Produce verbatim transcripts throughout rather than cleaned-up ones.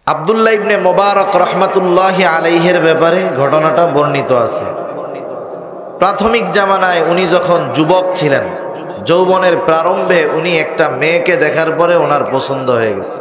আব্দুল্লাহ ইবনে মুবারক রহমাতুল্লাহি আলাইহির ব্যাপারে ঘটনাটা বর্ণিত আছে। প্রাথমিক জামানায় উনি যখন যুবক ছিলেন, যৌবনের প্রারম্ভে উনি একটা মেয়েকে দেখার পরে ওনার পছন্দ হয়ে গেছে।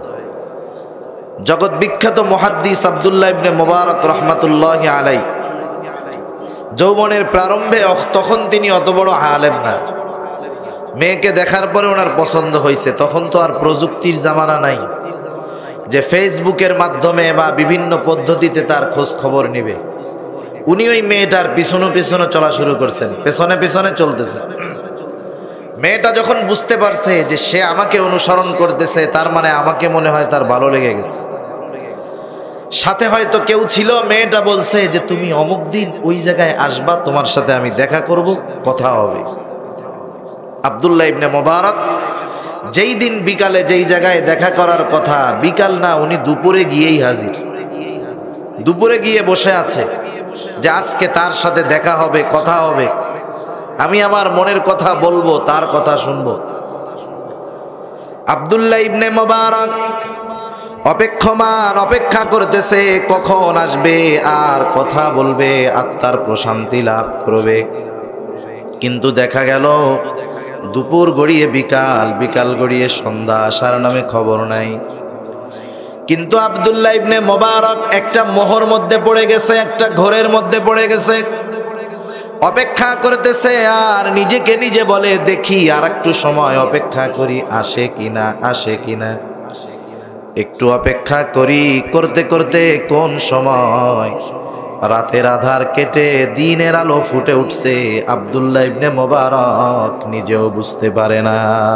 জগৎ বিখ্যাত মুহাদ্দিস আব্দুল্লাহ ইবনে মুবারক রহমাতুল্লাহি আলাইহি যৌবনের প্রারম্ভে তখন তিনি অত বড় আলেম না, মেয়েকে দেখার পরে ওনার পছন্দ হয়েছে। তখন তো আর প্রযুক্তির জামানা নাই যে ফেসবুকের মাধ্যমে বা বিভিন্ন পদ্ধতিতে তার খোঁজ খবর নিবে। উনি ওই মেয়েটার পিছনে পিছনে চলা শুরু করছেন, পেছনে পেছনে চলতেছেন। মেয়েটা যখন বুঝতে পারছে যে সে আমাকে অনুসরণ করতেছে, তার মানে আমাকে মনে হয় তার ভালো লেগে গেছে। সাথে হয়তো কেউ ছিল, মেয়েটা বলছে যে তুমি অমুক দিন ওই জায়গায় আসবা, তোমার সাথে আমি দেখা করব, কথা হবে। আব্দুল্লাহ ইবনে মুবারক যেই দিন বিকালে যেই জায়গায় দেখা করার কথা, বিকাল না, উনি দুপুরে গিয়েই হাজির। দুপুরে গিয়ে বসে আছে যে আজকে তার সাথে দেখা হবে, কথা হবে, আমি আমার মনের কথা বলবো, তার কথা শুনবো। আব্দুল্লাহ ইবনে মুবারক অপেক্ষমান, অপেক্ষা করতেছে কখন আসবে আর কথা বলবে, আত্মার প্রশান্তি লাভ করবে। কিন্তু দেখা গেল দুপুর গড়িয়ে বিকাল, বিকাল গড়িয়ে সন্ধ্যা, আসার নামে খবর নাই। কিন্তু আব্দুল্লাহ ইবনে মুবারক একটা মোহর মধ্যে পড়ে গেছে, একটা ঘোরের মধ্যে পড়ে গেছে। অপেক্ষা করতেছে আর নিজেকে নিজে বলে, দেখি আর একটু সময় অপেক্ষা করি, আসে কিনা, আসে কিনা, একটু অপেক্ষা করি। করতে করতে কোন সময় রাতের আধার কেটে দিনের আলো ফুটে উঠছে, আব্দুল্লাহ ইবনে মুবারক নিজেও বুঝতে পারে না।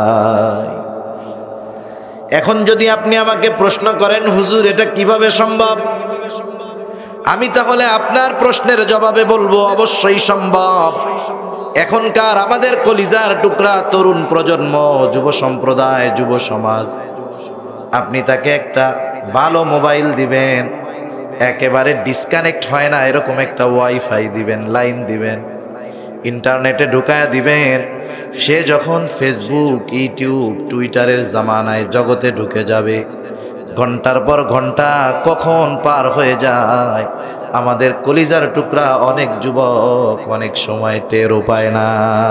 এখন যদি আপনি আমাকে প্রশ্ন করেন, হুজুর এটা কিভাবে সম্ভব, আমি তাহলে আপনার প্রশ্নের জবাবে বলবো অবশ্যই সম্ভব। এখনকার আমাদের কলিজার টুকরা তরুণ প্রজন্ম, যুব সম্প্রদায়, যুব সমাজ, আপনি তাকে একটা ভালো মোবাইল দিবেন, একেবারে ডিসকানেক্ট হয় না এরকম একটা ওয়াইফাই দিবেন, লাইন দিবেন, ইন্টারনেটে ঢুকায়া দিবেন। সে যখন ফেসবুক, ইউটিউব, টুইটারের জামানায় জগতে ঢুকে যাবে, ঘন্টার পর ঘন্টা কখন পার হয়ে যায় আমাদের কলিজার টুকরা অনেক যুবক অনেক সময় টেরও পায় না।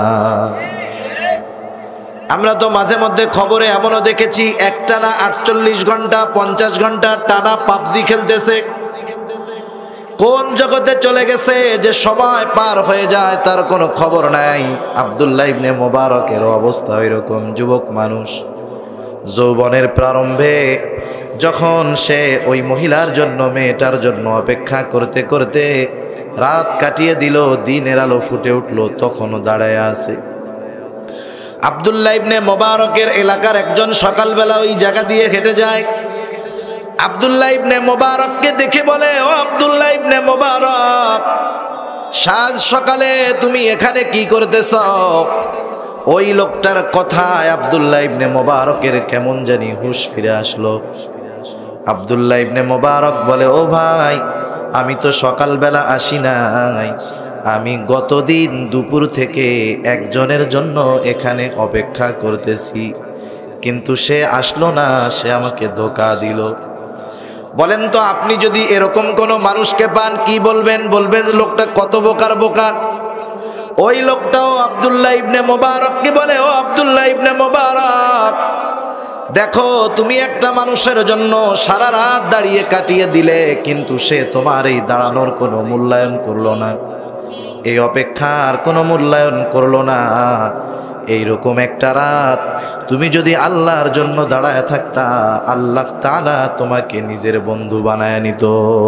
আমরা তো মাঝে মধ্যে খবরে এমনও দেখেছি, একটানা আটচল্লিশ ঘন্টা পঞ্চাশ ঘন্টা টানা পাবজি খেলতেছে। কোন জগতে চলে গেছে যে সময় পার হয়ে যায় তার কোনো খবর নাই। আব্দুল্লাহ ইবনে মুবারকের অবস্থা এরকম। যুবক মানুষ, যৌবনের প্রারম্ভে যখন সে ওই মহিলার জন্য, মেয়েটার জন্য অপেক্ষা করতে করতে রাত কাটিয়ে দিল, দিনের আলো ফুটে উঠলো, তখনও দাঁড়ায় আছে। আব্দুল্লাহ ইবনে মুবারকের এলাকার একজন সকালবেলা ওই জায়গা দিয়ে হেঁটে যায়। আব্দুল্লাহ ইবনে মুবারককে দেখে বলে, ও আব্দুল্লাহ ইবনে মুবারক, সাজ সকালে তুমি এখানে কি করতেছ? ওই লোকটার কথায় আব্দুল্লাহ ইবনে মুবারকের কেমন জানি হুঁশ ফিরে আসলো। আব্দুল্লাহ ইবনে মুবারক বলে, ও ভাই, আমি তো সকালবেলা আসি নাই, আমি গতদিন দুপুর থেকে একজনের জন্য এখানে অপেক্ষা করতেছি, কিন্তু সে আসলো না, সে আমাকে ধোঁকা দিল। বলেন তো, আপনি যদি এরকম কোনো মানুষকে পান কি বলবেন? বলবেন লোকটা কত বোকার বোকা। ওই লোকটাও আব্দুল্লাহ ইবনে মুবারককে বলে, ও আব্দুল্লাহ ইবনে মুবারক, দেখো তুমি একটা মানুষের জন্য সারা রাত দাঁড়িয়ে কাটিয়ে দিলে, কিন্তু সে তোমার এই দাঁড়ানোর কোনো মূল্যায়ন করলো না, এই অপেক্ষার কোনো মূল্যায়ন করলো না। এইরকম একটা রাত তুমি যদি আল্লাহর জন্য দাঁড়ায় থাকতা, আল্লাহ তাআলা তোমাকে নিজের বন্ধু বানায় নিত।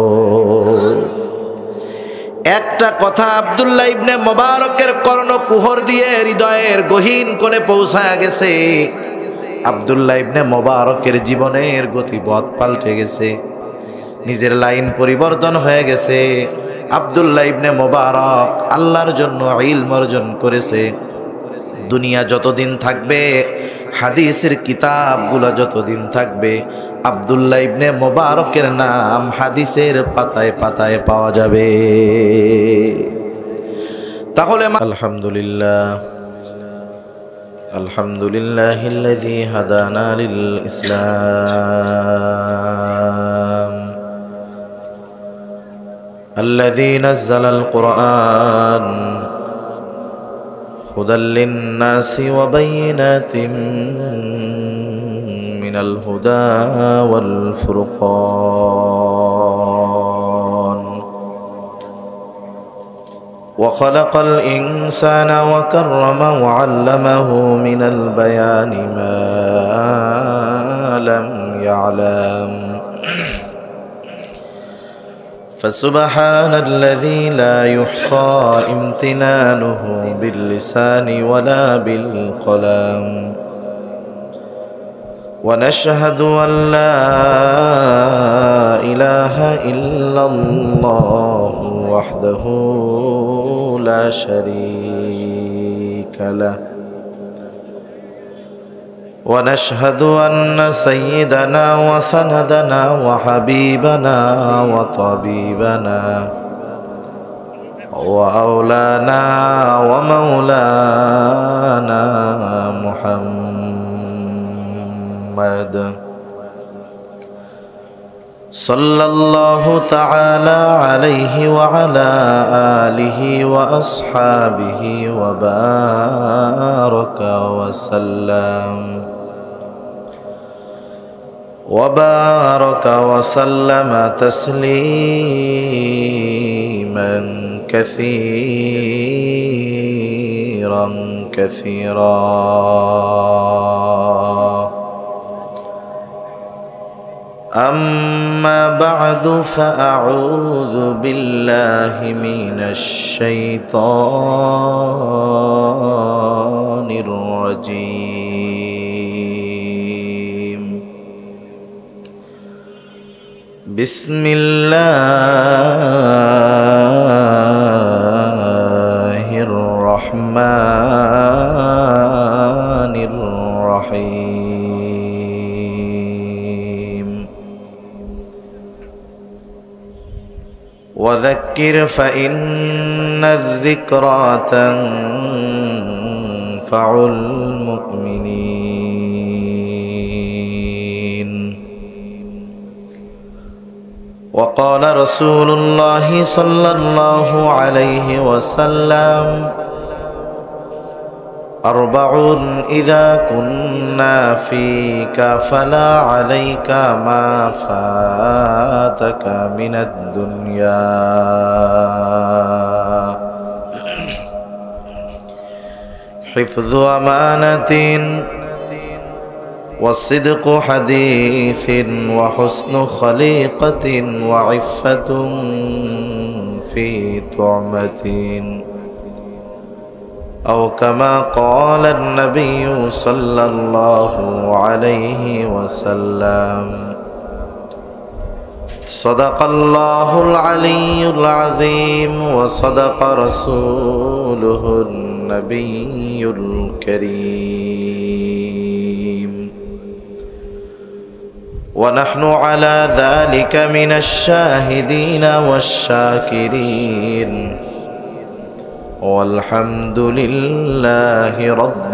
একটা কথা আব্দুল্লাহ ইবনে মুবারকের কর্ণকুহর দিয়ে হৃদয়ের গহীন কোণে পৌঁছায় গেছে। আব্দুল্লাহ ইবনে মুবারকের জীবনের গতিপথ পাল্টে গেছে, নিজের লাইন পরিবর্তন হয়ে গেছে। আব্দুল্লাহ ইবনে মুবারক আল্লাহর জন্য ইলম অর্জন করেছে। দুনিয়া যতদিন থাকবে, হাদিসের কিতাবগুলো যতদিন থাকবে, আব্দুল্লাহ ইবনে মুবারকের নাম হাদিসের পাতায় পাতায় পাওয়া যাবে। তাহলে আলহামদুলিল্লাহ, الحمد لله الذي هدانا للإسلام الذي نزل القرآن هدى للناس وبينات من الهدى والفرقان وخلق الإنسان وكرمه وعلمه من البيان ما لم يعلم فسبحان الذي لا يحصى امتنانه باللسان ولا بالقلم ونشهد أن لا إله إلا الله وحده لا شريك له ونشهد أن سيدنا وسندنا وحبيبنا وطبيبنا وأولانا ومولانا محمد صلى الله تعالى عليه وعلى آله وأصحابه وبارك وسلم وبارك وسلم تسليما كثيرا كثيرا أما بعد فأعوذ بالله من الشيطان الرجيم بسم الله الرحمن الرحيم وذكر فإن الذكرى تنفع المؤمنين وقال رسول الله صلى الله عليه وسلم أربع إذا كنا فيك فلا عليك ما فاتك من الدنيا حفظ أمانة والصدق حديث وحسن خليقة وعفة في طعمة أو كما قال النبي صلى الله عليه وسلم صدق الله العلي العظيم وصدق رسوله النبي الكريم ونحن على ذلك من الشاهدين والشاكرين والحمد لله رب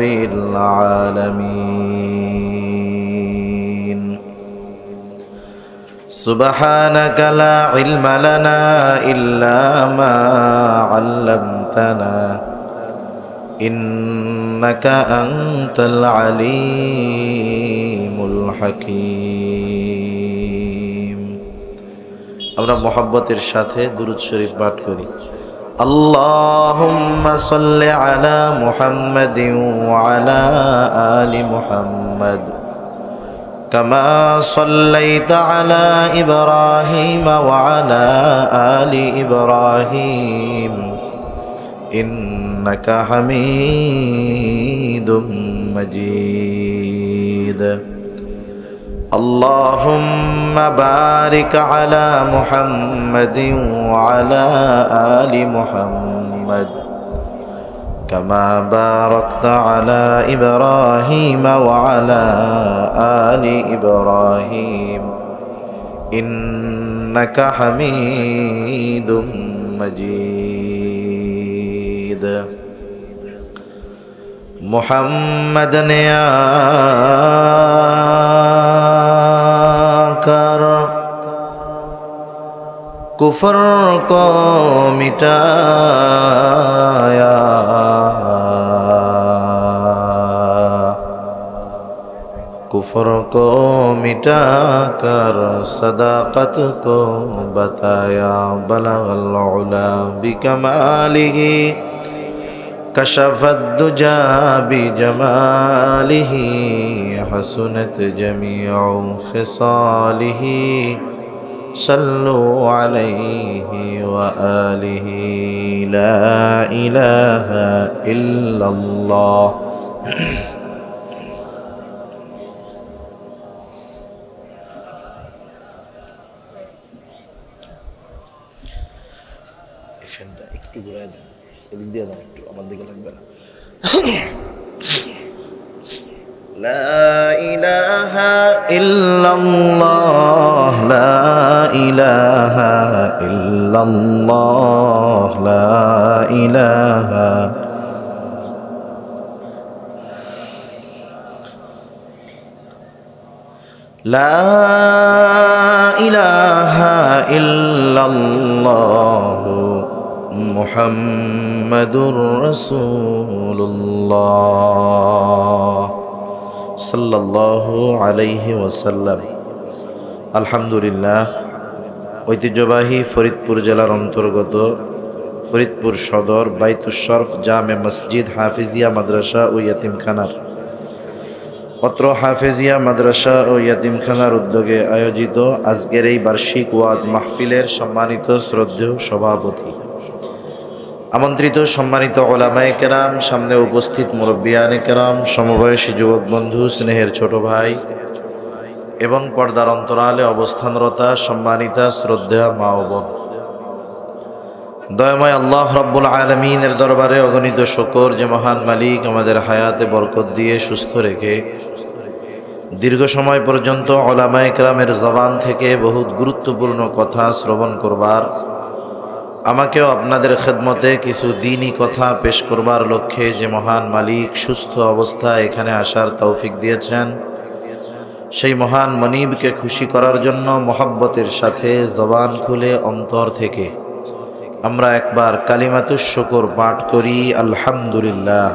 العالمين سبحانك لا علم لنا إلا ما علمتنا إنك أنت العليم الحكيم আমরা মুহাব্বতের সাথে দুরূদ শরীফ পাঠ করি اللهم صل على محمد وعلى آل محمد كما صليت على إبراهيم وعلى آل إبراهيم إنك حميد مجيد اللهم بارك على محمد وعلى آل محمد كما باركت على إبراهيم وعلى آل إبراهيم إنك حميد مجيد محمد يا کر कुफर को मिटाया, कुफर को मिटाकर सदाकत को बताया। बलगल उला बिकमालिही कशफत दुजा बिजमालिही हसनत जमीउ खिसालिही सल्लु अलैहि व आलिहि। ला इलाहा इल्लल्लाह। একটু ঘুরায় দেন, এদিক দিয়ে দেন, একটু আমার দিকে লাগবে না। লা ইলাহা ইল্লাল্লাহ, লা ইলাহা ইল্লাল্লাহ, লা ইলাহা লা ইলাহা ইল্লাল্লাহ মুহাম্মাদুর রাসূলুল্লাহ সাল্লাল্লাহু আলাইহি ওয়াসাল্লাম। আলহামদুলিল্লাহ, ঐতিহ্যবাহী ফরিদপুর জেলার অন্তর্গত ফরিদপুর সদর বাইতুশ শরফ জামে মসজিদ হাফিজিয়া মাদ্রাসা ও ইয়াতিমখানার অত্র হাফিজিয়া মাদ্রাসা ও ইয়াতিমখানার উদ্যোগে আয়োজিত আজকের এই বার্ষিক ওয়াজ মাহফিলের সম্মানিত শ্রদ্ধেয় সভাপতি, আমন্ত্রিত সম্মানিত ওলামায়ে কেরাম, সামনে উপস্থিত মুরব্বিয়ানে কেরাম, সমবয়সী যুবক বন্ধু, স্নেহের ছোট ভাই এবং পর্দার অন্তরালে অবস্থানরতা সম্মানিতা শ্রদ্ধেয় মা ও বোন, দয়াময় আল্লাহ রাব্বুল আলামিনের দরবারে অগণিত শুকর যে মহান মালিক আমাদের হায়াতে বরকত দিয়ে সুস্থ রেখে দীর্ঘ সময় পর্যন্ত ওলামায়ে কেরামের জবান থেকে বহুত গুরুত্বপূর্ণ কথা শ্রবণ করবার, আমাকেও আপনাদের খেদমতে কিছু দ্বীনি কথা পেশ করবার লক্ষ্যে যে মহান মালিক সুস্থ অবস্থায় এখানে আসার তৌফিক দিয়েছেন, সেই মহান মনিবকে খুশি করার জন্য মহব্বতের সাথে জবান খুলে অন্তর থেকে আমরা একবার কালিমাতুশ শুকর পাঠ করি। আলহামদুলিল্লাহ।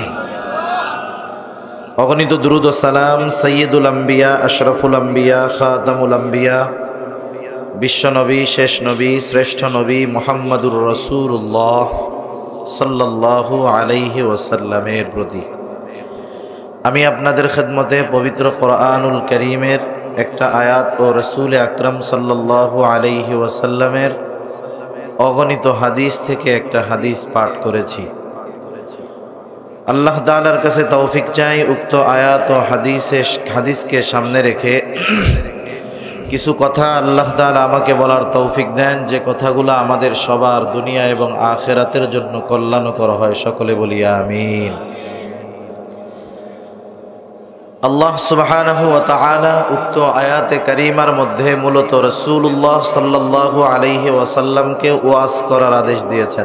অগণিত দুরূদ ও সালাম সাইয়্যিদুল আম্বিয়া, আশরাফুল আম্বিয়া, খাতামুল আম্বিয়া, বিশ্বনবী, শেষ নবী, শ্রেষ্ঠ নবী মুহাম্মাদুর রাসূলুল্লাহ সাল্লাল্লাহু আলাইহি ওয়াসাল্লামের প্রতি আমি আপনাদের খেদমতে পবিত্র কোরআনুল কারীমের একটা আয়াত ও রাসূল আকরাম সাল্লাল্লাহু আলাইহি ওয়াসাল্লামের অগণিত হাদিস থেকে একটা হাদিস পাঠ করেছি। আল্লাহ তাআলার কাছে তৌফিক চাই উক্ত আয়াত ও হাদিসে হাদিসকে সামনে রেখে কিছু কথা আল্লাহ তাআলা আমাকে বলার তৌফিক দেন, যে কথাগুলো আমাদের সবার দুনিয়া এবং আখিরাতের জন্য কল্যাণকর হয়। সকলে বলি আমিন। আল্লাহ সুবহানাহু ওয়া তাআলা উক্ত আয়াতে কারিমার মধ্যে মূলত রাসূলুল্লাহ সাল্লাল্লাহু আলাইহি ওয়াসাল্লামকে ওয়াজ করার আদেশ দিয়েছেন।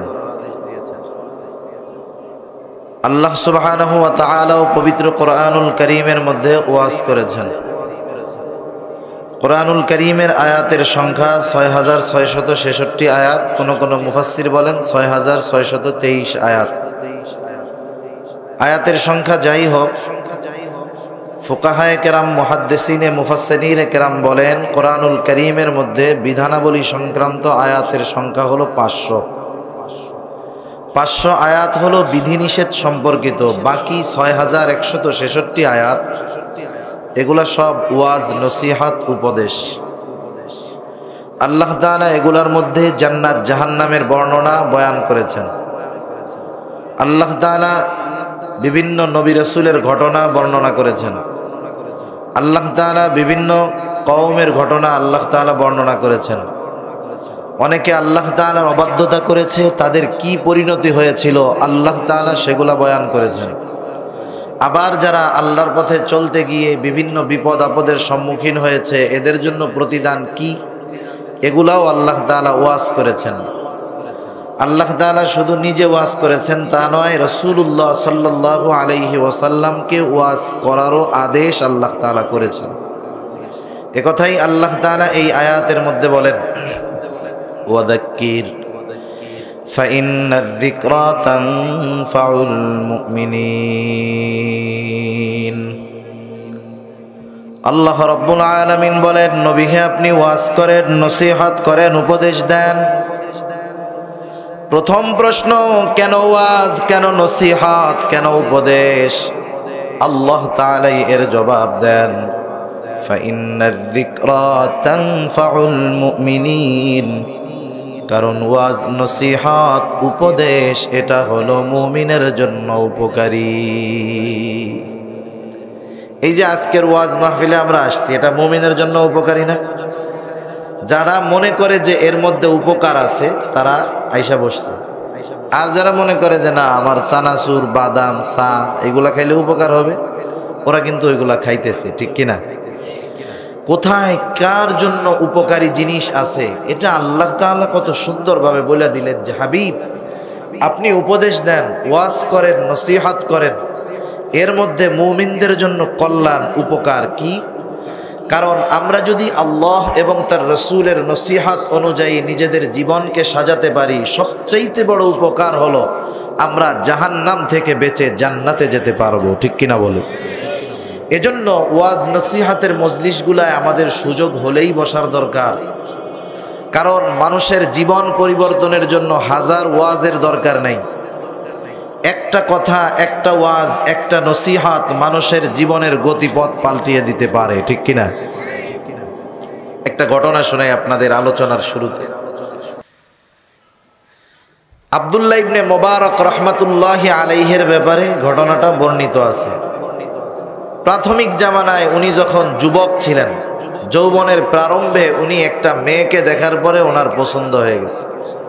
আল্লাহ সুবহানাহু ওয়া তাআলা পবিত্র কোরআনুল কারীমের মধ্যে ওয়াজ করেছেন। কোরআনুল কারীমের আয়াতের সংখ্যা ছয় হাজার ছয়শত ছেষট্টি আয়াত, কোন কোন মুফাসসির বলেন ছয় হাজার ছয়শত তেইশ আয়াত। আয়াতের সংখ্যা যাই হোক, ফুকাহায়ে কেরাম, মুহাদ্দিসিনে মুফাসসিরিনে কেরাম বলেন কোরআনুল কারীমের মধ্যে বিধানাবলী সংক্রান্ত আয়াতের সংখ্যা হলো পাঁচশো। পাঁচশো আয়াত হলো বিধিনিষেধ সম্পর্কিত, বাকি ছয় হাজার একশত ছেষট্টি আয়াত এগুলা সব ওয়াজ, নসিহত, উপদেশ। আল্লাহ তাআলা এগুলার মধ্যে জান্নাত জাহান্নামের বর্ণনা বয়ান করেছেন। আল্লাহ তাআলা বিভিন্ন নবী রাসূলের ঘটনা বর্ণনা করেছেন। আল্লাহ তাআলা বিভিন্ন কওমের ঘটনা আল্লাহ তাআলা বর্ণনা করেছেন। অনেকে আল্লাহ তাআলার অবাধ্যতা করেছে, তাদের কি পরিণতি হয়েছিল আল্লাহ তাআলা সেগুলা বয়ান করেছেন। আবার যারা আল্লাহর পথে চলতে গিয়ে বিভিন্ন বিপদ আপদের সম্মুখীন হয়েছে, এদের জন্য প্রতিদান কি, এগুলাও আল্লাহ তাআলা ওয়াজ করেছেন। আল্লাহ তাআলা শুধু নিজে ওয়াজ করেছেন তা নয়, রাসূলুল্লাহ সাল্লাল্লাহু আলাইহি ওয়াসাল্লামকে ওয়াজ করারও আদেশ আল্লাহ তাআলা করেছেন। একথাই আল্লাহ তাআলা এই আয়াতের মধ্যে বলেন, وذكر فإن الذكرى تنفع المؤمنين আল্লাহ রাব্বুল আলামিন বলেন, নবীকে আপনি ওয়াজ করেন, নসিহত করেন, উপদেশ দেন। প্রথম প্রশ্ন, কেন ওয়াজ, কেন নসিহত, কেন উপদেশ? আল্লাহ তাআলা এর জবাব দেন, ফাইন্নায যিকরা তানফাউল মুমিনিন, কারণ ওয়াজ, নসিহত, উপদেশ এটা হলো মুমিনের জন্য উপকারী। এই যে আজকের ওয়াজ মাহফিলে আমরা আসছি, এটা মুমিনের জন্য উপকারী না? যারা মনে করে যে এর মধ্যে উপকার আছে তারা আইসা বসছে, আর যারা মনে করে যে না আমার চানাচুর, বাদাম, চা এগুলা খাইলে উপকার হবে, ওরা কিন্তু ওইগুলা খাইতেছে। ঠিক কিনা? কোথায় কার জন্য উপকারী জিনিস আছে এটা আল্লাহ তাআলা কত সুন্দরভাবে বলে দিলেন যে হাবিব আপনি উপদেশ দেন, ওয়াজ করেন, নসিহত করেন, এর মধ্যে মুমিনদের জন্য কল্যাণ, উপকার কি? কারণ আমরা যদি আল্লাহ এবং তার রসুলের নসিহত অনুযায়ী নিজেদের জীবনকে সাজাতে পারি, সবচাইতে বড় উপকার হলো আমরা জাহান্নাম থেকে বেঁচে জান্নাতে যেতে পারবো। ঠিক কিনা বলে? এজন্য ওয়াজ নসিহতের মজলিসগুলায় আমাদের সুযোগ হলেই বসার দরকার। কারণ মানুষের জীবন পরিবর্তনের জন্য হাজার ওয়াজের দরকার নেই। একটা কথা, একটা ওয়াজ, একটা নসিহত মানুষের জীবনের গতিপথ পাল্টিয়ে দিতে পারে। ঠিক কিনা? একটা ঘটনা শোনাই আপনাদের আলোচনার শুরুতে। আব্দুল্লাহ ইবনে মুবারক রাহমাতুল্লাহি আলাইহির ব্যাপারে ঘটনাটা বর্ণিত আছে। প্রাথমিক জামানায় উনি যখন যুবক ছিলেন, যৌবনের প্রারম্ভে, উনি একটা মেয়েকে দেখার পরে ওনার পছন্দ হয়ে গেছে।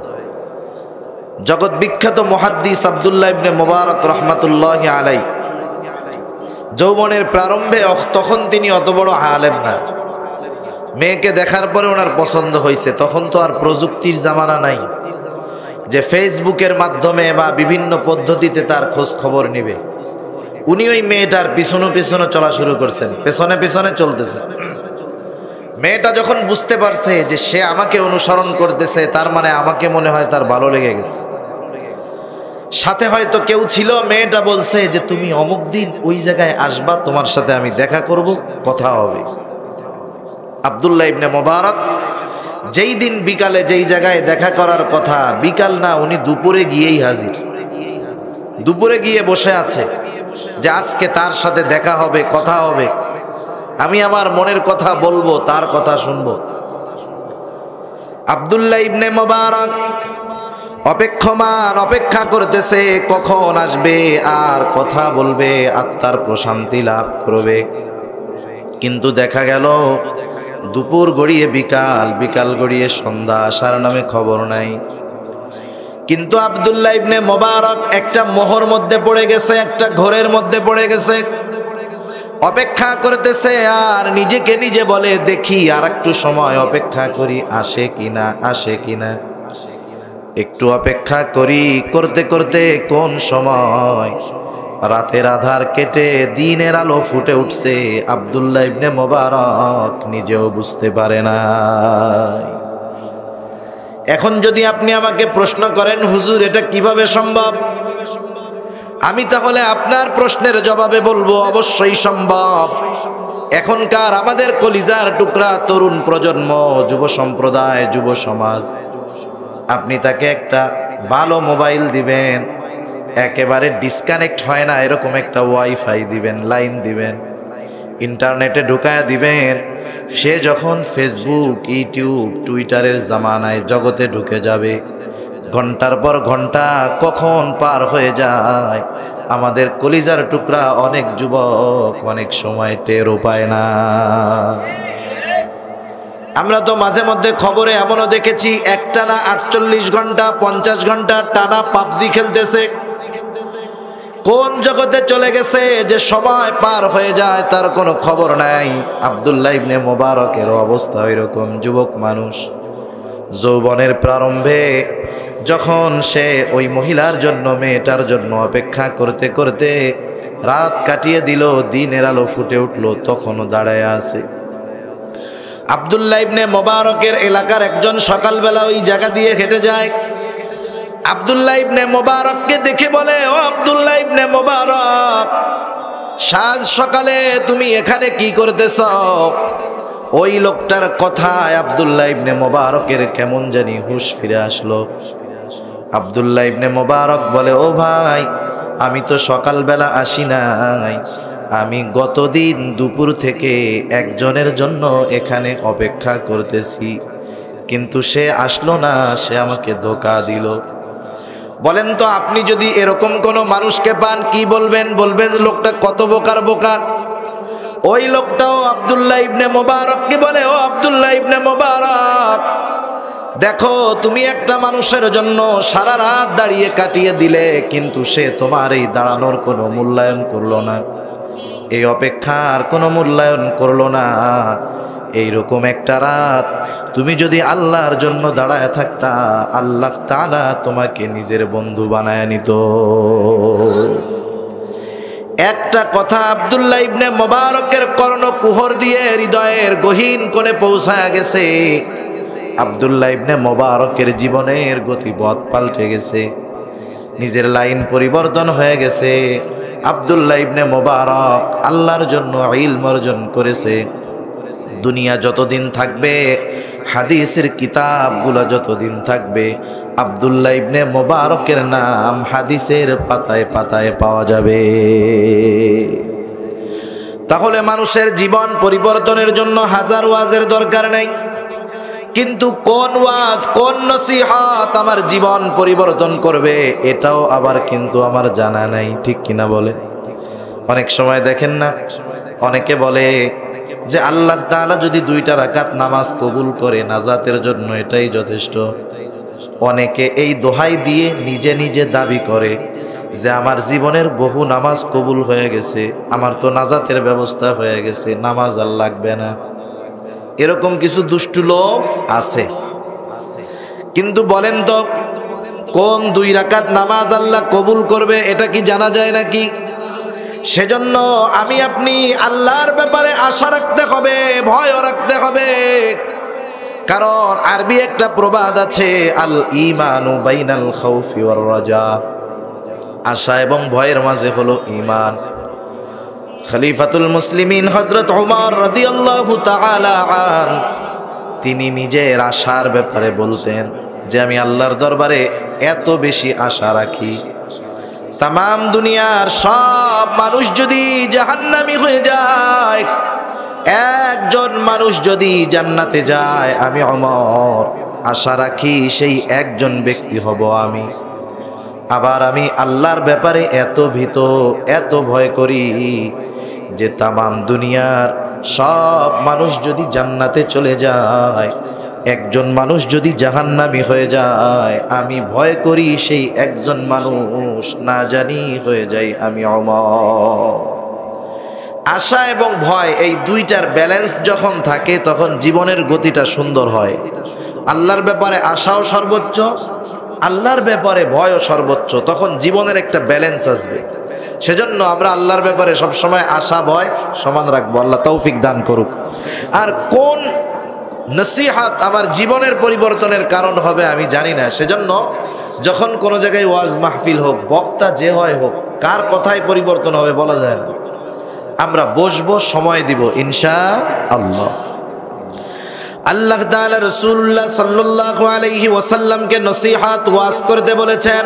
জগৎ বিখ্যাত মুহাদ্দিস আব্দুল্লাহ ইবনে মুবারক রাহমাতুল্লাহি আলাইহি যৌবনের প্রারম্ভে, তখন তিনি অত বড় আলেম না, মেয়েকে দেখার পরে ওনার পছন্দ হয়েছে। তখন তো আর প্রযুক্তির জামানা নাই যে ফেসবুকের মাধ্যমে বা বিভিন্ন পদ্ধতিতে তার খোঁজ খবর নিবে। উনি ওই মেয়েটার পিছনে পিছনে চলা শুরু করছেন, পেছনে পিছনে চলতেছেন। মেয়েটা যখন বুঝতে পারছে যে সে আমাকে অনুসরণ করতেছে, তার মানে আমাকে মনে হয় তার ভালো লেগে গেছে। সাথে হয়তো কেউ ছিল, মেয়েটা বলছে যে তুমি অমুক দিন ওই জায়গায় আসবা, তোমার সাথে আমি দেখা করব, কথা হবে। আব্দুল্লাহ ইবনে মুবারক যেই দিন বিকালে যেই জায়গায় দেখা করার কথা, বিকাল না, উনি দুপুরে গিয়েই হাজির। দুপুরে গিয়ে বসে আছে যে আজকে তার সাথে দেখা হবে, কথা হবে, আমি আমার মনের কথা বলবো, তার কথা শুনবো। আব্দুল্লাহ ইবনে মুবারক অপেক্ষমান, অপেক্ষা করতেছে কখন আসবে আর কথা বলবে, আত্মার প্রশান্তি লাভ করবে। কিন্তু দেখা গেল দুপুর গড়িয়ে বিকাল, বিকাল গড়িয়ে সন্ধ্যা, আসার নামে খবর নাই। কিন্তু আব্দুল্লাহ ইবনে মুবারক একটা মোহর মধ্যে পড়ে গেছে, একটা ঘোরের মধ্যে পড়ে গেছে। অপেক্ষা করতেছে আর নিজেকে নিজে বলে, দেখি আর একটু সময় অপেক্ষা করি, আসে কিনা, আসে কিনা, একটু অপেক্ষা করি। করতে করতে কোন সময় রাতের আধার কেটে দিনের আলো ফুটে উঠছে, আব্দুল্লাহ ইবনে মুবারক নিজেও বুঝতে পারে না। এখন যদি আপনি আমাকে প্রশ্ন করেন, হুজুর এটা কিভাবে সম্ভব, আমি তাহলে আপনার প্রশ্নের জবাবে বলবো অবশ্যই সম্ভব। এখনকার আমাদের কলিজার টুকরা তরুণ প্রজন্ম, যুব সম্প্রদায়, যুব সমাজ, আপনি তাকে একটা ভালো মোবাইল দিবেন, একেবারে ডিসকানেক্ট হয় না এরকম একটা ওয়াইফাই দিবেন, লাইন দিবেন, ইন্টারনেটে ঢুকায়া দিবেন। সে যখন ফেসবুক, ইউটিউব, টুইটারের জামানায় জগতে ঢুকে যাবে, ঘন্টার পর ঘন্টা কখন পার হয়ে যায় আমাদের কলিজার টুকরা অনেক যুবক অনেক সময় টেরও পায় না। আমরা তো মাঝে মধ্যে খবরে এমনও দেখেছি, একটানা আটচল্লিশ ঘন্টা, পঞ্চাশ ঘন্টা টানা পাবজি খেলতেছে। কোন জগতে চলে গেছে যে সময় পার হয়ে যায় তার কোনো খবর নাই। আব্দুল্লাহ ইবনে মুবারকের অবস্থা এরকম। যুবক মানুষ, যৌবনের প্রারম্ভে যখন সে ওই মহিলার জন্য, মেয়েটার জন্য অপেক্ষা করতে করতে রাত কাটিয়ে দিল, দিনের আলো ফুটে উঠল, তখনও দাঁড়ায় আছে। আব্দুল্লাহ ইবনে মোবারকের এলাকার একজন সকালবেলা ওই জায়গা দিয়ে হেঁটে যায়। আব্দুল্লাহ ইবনে মোবারককে দেখে বলে, ও আব্দুল্লাহ ইবনে মোবারক, সাজ সকালে তুমি এখানে কি করতেছ? ওই লোকটার কথায় আব্দুল্লাহ ইবনে মোবারকের কেমন জানি হুঁশ ফিরে আসলো। আব্দুল্লাহ ইবনে মোবারক বলে, ও ভাই, আমি তো সকালবেলা আসি নাই, আমি গতদিন দুপুর থেকে একজনের জন্য এখানে অপেক্ষা করতেছি, কিন্তু সে আসলো না, সে আমাকে ধোঁকা দিল। বলেন তো, আপনি যদি এরকম কোনো মানুষকে পান কি বলবেন? বলবেন লোকটা কত বোকার বোকা। ওই লোকটাও আব্দুল্লাহ ইবনে মোবারককে বলে, ও আব্দুল্লাহ ইবনে মোবারক, দেখো তুমি একটা মানুষের জন্য সারা রাত দাঁড়িয়ে কাটিয়ে দিলে, কিন্তু সে তোমার এই দাঁড়ানোর কোনো মূল্যায়ন করলো না, এই অপেক্ষার কোনো মূল্যায়ন করলো না। এইরকম একটা রাত তুমি যদি আল্লাহর জন্য দাঁড়ায় থাকতা, আল্লাহ তাআলা তোমাকে নিজের বন্ধু বানায় নিত। একটা কথা আব্দুল্লাহ ইবনে মোবারকের কর্ণকুহর দিয়ে হৃদয়ের গহীন কোণে পৌঁছায় গেছে। আব্দুল্লাহ ইবনে মোবারকের জীবনের গতিপথ পাল্টে গেছে, নিজের লাইন পরিবর্তন হয়ে গেছে। আব্দুল্লাহ ইবনে মোবারক আল্লাহর জন্য ইলম অর্জন করেছে। দুনিয়া যতদিন থাকবে, হাদিসের কিতাবগুলো যতদিন থাকবে, আব্দুল্লাহ ইবনে মোবারকের নাম হাদিসের পাতায় পাতায় পাওয়া যাবে। তাহলে মানুষের জীবন পরিবর্তনের জন্য হাজার ওয়াজের দরকার নেই, কিন্তু কোন ওয়াজ, কোন নসিহত আমার জীবন পরিবর্তন করবে, এটাও আবার কিন্তু আমার জানা নাই। ঠিক কিনা বলে? অনেক সময় দেখেন না, অনেকে বলে যে আল্লাহ তাআলা যদি দুইটা রাকাত নামাজ কবুল করে নাজাতের জন্য এটাই যথেষ্ট। অনেকে এই দোহাই দিয়ে নিজে নিজে দাবি করে যে আমার জীবনের বহু নামাজ কবুল হয়ে গেছে, আমার তো নাজাতের ব্যবস্থা হয়ে গেছে, নামাজ আর লাগবে না। এরকম কিছু দুষ্টু লোক আছে। কিন্তু বলেন তো, কোন দুই রাকাত নামাজ আল্লাহ কবুল করবে এটা কি জানা যায় নাকি? সেজন্য আমি আপনি আল্লাহর ব্যাপারে আশা রাখতে হবে, ভয়ও রাখতে হবে। কারণ আরবি একটা প্রবাদ আছে, আল ঈমানু বাইনাল খাউফি ওয়ার রাজা, আশা এবং ভয়ের মাঝে হলো ঈমান। খলিফাতুল মুসলিমিন হযরত ওমর রাদিয়াল্লাহু তাআলা আন, তিনি নিজের আশার ব্যাপারে বলতেন যে আমি আল্লাহর দরবারে এত বেশি আশা রাখি, তামাম দুনিয়ার সব মানুষ যদি জাহান্নামী হয়ে যায়, একজন মানুষ যদি জান্নাতে যায়, আমি ওমর আশা রাখি সেই একজন ব্যক্তি হব আমি। আবার আমি আল্লাহর ব্যাপারে এত ভীত, এত ভয় করি যে তামাম দুনিয়ার সব মানুষ যদি জান্নাতে চলে যায়, একজন মানুষ যদি জাহান্নামী হয়ে যায়, আমি ভয় করি সেই একজন মানুষ না জানি হয়ে যায় আমি ওমর। আশা এবং ভয় এই দুইটার ব্যালেন্স যখন থাকে, তখন জীবনের গতিটা সুন্দর হয়। আল্লাহর ব্যাপারে আশাও সর্বোচ্চ, আল্লাহর ব্যাপারে ভয়ও সর্বোচ্চ, তখন জীবনের একটা ব্যালেন্স আসবে। সেজন্য আমরা আল্লাহর ব্যাপারে সবসময় আশা ভয় সমান রাখবো। আল্লাহ তৌফিক দান করুক। আর কোন নসিহত আমার জীবনের পরিবর্তনের কারণ হবে আমি জানি না। সেজন্য যখন কোনো জায়গায় ওয়াজ মাহফিল হোক, বক্তা যে হয় হোক, কার কথায় পরিবর্তন হবে বলা যায় না। আমরা বসবো, সময় দিব ইনশাআল্লাহ। আল্লাহ তাআলা রাসূলুল্লাহ সাল্লাল্লাহু আলাইহি ওয়াসাল্লামকে নসিহত ওয়াজ করতে বলেছেন।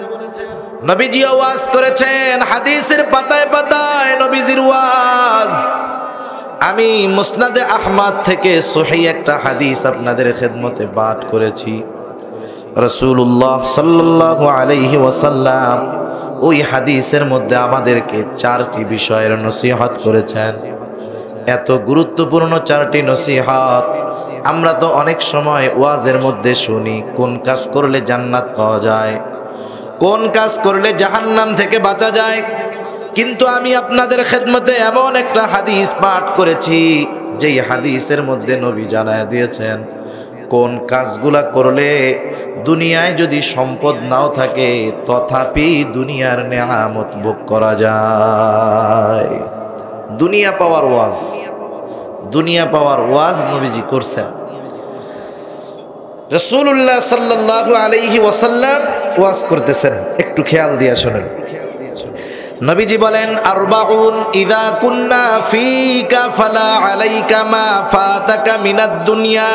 নবীজিও ওয়াজ করেছেন, হাদিসের পাতায় পাতায় নবীজির ওয়াজ। আমি মুসনাদে আহমদ থেকে সহিহ একটা হাদিস আপনাদের খেদমতে পাঠ করেছি। রাসূলুল্লাহ সাল্লাল্লাহু আলাইহি ওয়াসাল্লাম ওই হাদিসের মধ্যে আমাদেরকে চারটি বিষয়ের নসিহত করেছেন। এত গুরুত্বপূর্ণ চারটি নসিহত আমরা তো অনেক সময় ওয়াজের মধ্যে শুনি, কোন কাজ করলে জান্নাত পাওয়া যায়, কোন কাজ করলে জাহান্নাম থেকে বাঁচা যায়। কিন্তু আমি আপনাদের খেদমতে এমন একটা হাদিস পাঠ করেছি, যেই হাদিসের মধ্যে নবী জানায় দিয়েছেন কোন কাজগুলা করলে দুনিয়ায় যদি সম্পদ নাও থাকে, তথাপি দুনিয়ার নেয়ামত ভোগ করা যায়। দুনিয়া পাওয়ার ওয়াজ, দুনিয়া পাওয়ার ওয়াজ নবীজি করছেন। রাসূলুল্লাহ সাল্লাল্লাহু আলাইহি ওয়াসাল্লাম ওয়াজ করতেছেন, একটু খেয়াল দিয়া শুনেন। নবীজি বলেন, আরবাউন ইযা কুন্না ফীকা ফালা আলাইকা মা ফাতাকা মিনাদ দুনিয়া।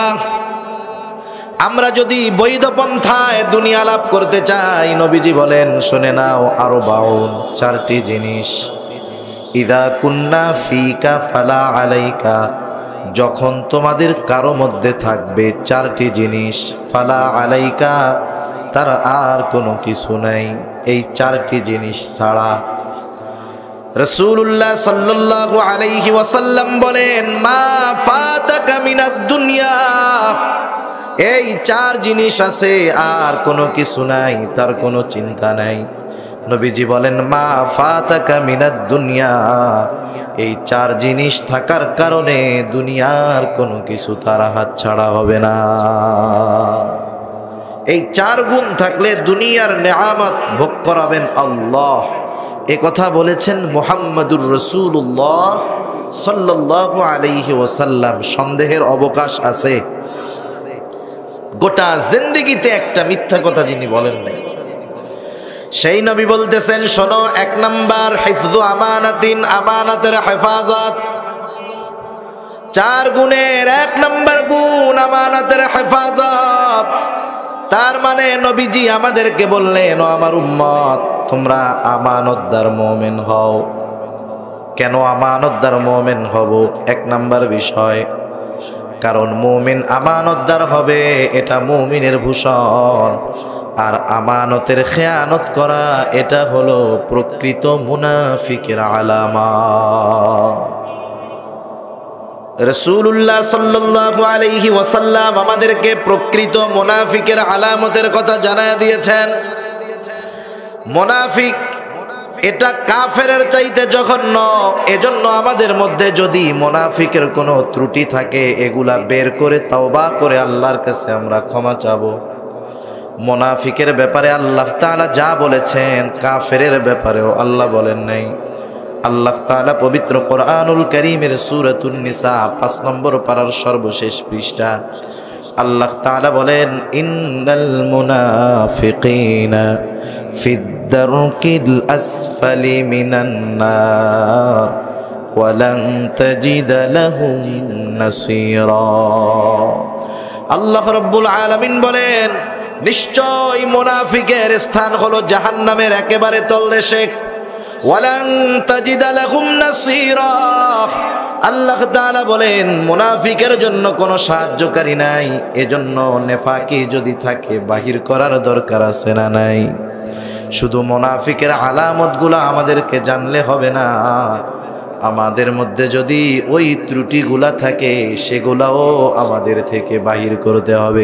আমরা যদি বৈধ পন্থায় দুনিয়া লাভ করতে চাই, নবীজি বলেন শুনে নাও, আরবাউন চারটি জিনিস, ইযা কুন্না ফীকা ফালা আলাইকা, যখন তোমাদের কারো মধ্যে থাকবে চারটি জিনিস, ফালা আলাইকা, তার আর কোনো কিছু নাই এই চারটি জিনিস ছাড়া। রাসূলুল্লাহ সাল্লাল্লাহু আলাইহি ওয়াসাল্লাম বলেন, মা ফাতাকা মিনাদ দুনিয়া, এই চার জিনিস আছে আর কোনো কিছু নাই, তার কোনো চিন্তা নাই। নবীজি বলেন, মা ফাতাকা মিনাদ দুনিয়া, এই চার জিনিস থাকার কারণে দুনিয়ার কোনো কিছু তার হাত ছাড়া হবে না। এই চার গুণ থাকলে দুনিয়ার নেয়ামত ভোগ করাবেন আল্লাহ। এ কথা বলেছেন মুহাম্মাদুর রাসূলুল্লাহ সাল্লাল্লাহু আলাইহি ওয়াসাল্লাম। সন্দেহের অবকাশ আছে? গোটা জিন্দেগিতে একটা মিথ্যা কথা যিনি বলেন নাই, সেই নবী বলতেছেন, শোনো, এক নাম্বার হিফযু আমানাতিন, আমানাতের হেফাজত। চার গুণের এক নাম্বার গুণ আমানাতের হেফাজত। তার মানে নবীজি আমাদেরকে বললেন, ও আমার উম্মত, তোমরা আমানতদার মুমিন হও। কেন আমানতদার মুমিন হব? এক নাম্বার বিষয়, কারণ মুমিন আমানতদার হবে, এটা মুমিনের ভূষণ। আর আমানতের খেয়ানত করা, এটা হলো প্রকৃত মুনাফিকের আলামত। রাসূলুল্লাহ সাল্লাল্লাহু আলাইহি ওয়াসাল্লাম আমাদেরকে প্রকৃত মুনাফিকের আলামতের কথা জানায় দিয়েছেন। মুনাফিক এটা কাফেরের চাইতে জঘন্য। এজন্য আমাদের মধ্যে যদি মুনাফিকের কোনো ত্রুটি থাকে, এগুলা বের করে তওবা করে আল্লাহর কাছে আমরা ক্ষমা চাবো। মুনাফিকের ব্যাপারে আল্লাহ তাআলা যা বলেছেন, কাফেরের ব্যাপারেও আল্লাহ বলেন নাই। আল্লাহ তাআলা পবিত্র কোরআনুল কারীমের সূরাতুন নিসা পাঁচ নম্বর পারার সর্বশেষ পৃষ্ঠা আল্লাহ তাআলা বলেন, ইন্নাল মুনাফিকিনা ফিদ দারকিল আসফালি মিনান নার ওয়া লান তাজিদ লাহুম নাসীরা। আল্লাহ রাব্বুল আলামিন বলেন, নিশ্চয় মুনাফিকের স্থান হলো জাহান্নামের একেবারে তলদেশে। ওয়ালান তাজিদা লাহুম নাসীরা। আল্লাহ তাআলা বলেন, মুনাফিকের জন্য কোনো সাহায্যকারী নাই। এজন্য নেফাকি যদি থাকে, বাহির করার দরকার আছে না নাই? শুধু মুনাফিকের আলামতগুলো আমাদেরকে জানলে হবে না, আমাদের মধ্যে যদি ওই ত্রুটিগুলা থাকে, সেগুলাও আমাদের থেকে বাহির করতে হবে।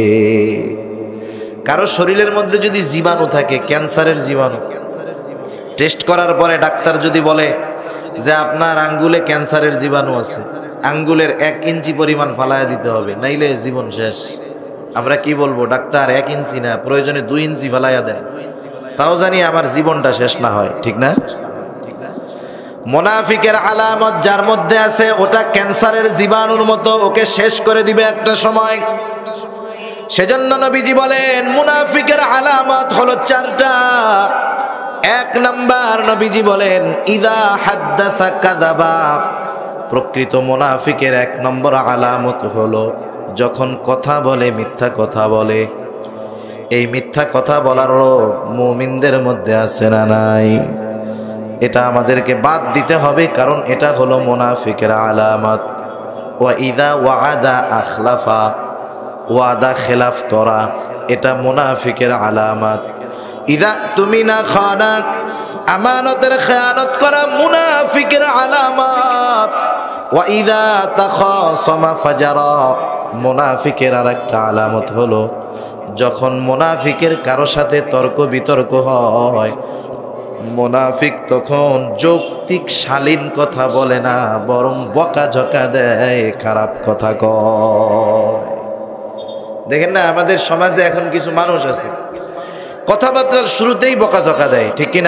কারো শরীরের মধ্যে যদি জীবাণু থাকে, ক্যান্সারের জীবাণু, টেস্ট করার পরে ডাক্তার যদি বলে যে আপনার আঙ্গুলে ক্যান্সারের জীবাণু আছে, আঙ্গুলের এক ইঞ্চি পরিমাণ ফালায়া দিতে হবে, নাইলে জীবন শেষ। আমরা কি বলবো? ডাক্তার, এক ইঞ্চি না, প্রয়োজনে দুই ইঞ্চি ফালাইয়া দেন, তাও জানি আমার জীবনটা শেষ না হয়, ঠিক না? মুনাফিকের আলামত যার মধ্যে আছে, ওটা ক্যান্সারের জীবাণুর মতো, ওকে শেষ করে দিবে একটা সময়। সেজন্য নবীজি বলেন, মুনাফিকের আলামত হলো চারটা। এক নাম্বার, নবীজি বলেন, ইদা হাদ্দাসা কাযাবা। প্রকৃত মুনাফিকের এক নম্বর আলামত হলো যখন কথা বলে মিথ্যা কথা বলে। এই মিথ্যা কথা বলার রোগ মুমিনদের মধ্যে আছে না নাই? এটা আমাদেরকে বাদ দিতে হবে, কারণ এটা হলো মুনাফিকের আলামত। ওয়া ইদা ওয়াদা আখলাফা, ওয়াদা খেলাফ করা, এটা মুনাফিকের আলামত। ইদা তুমিনা খানা, আমানতের খেয়ানত করা মুনাফিকের আলামত। ওয়া ইদা তাখাসামা ফাজারা, মুনাফিকের আরেকটা আলামত হলো যখন মুনাফিকের কারো সাথে তর্ক বিতর্ক হয়, মুনাফিক তখন যৌক্তিক শালীন কথা বলে না, বরং বকাঝকা দেয়, খারাপ কথা কয়। দেখেন না, আমাদের সমাজে এখন কিছু মানুষ আছে কথাবার্তার শুরুতেই বকাঝকা দেয়, ঠিক কিনা?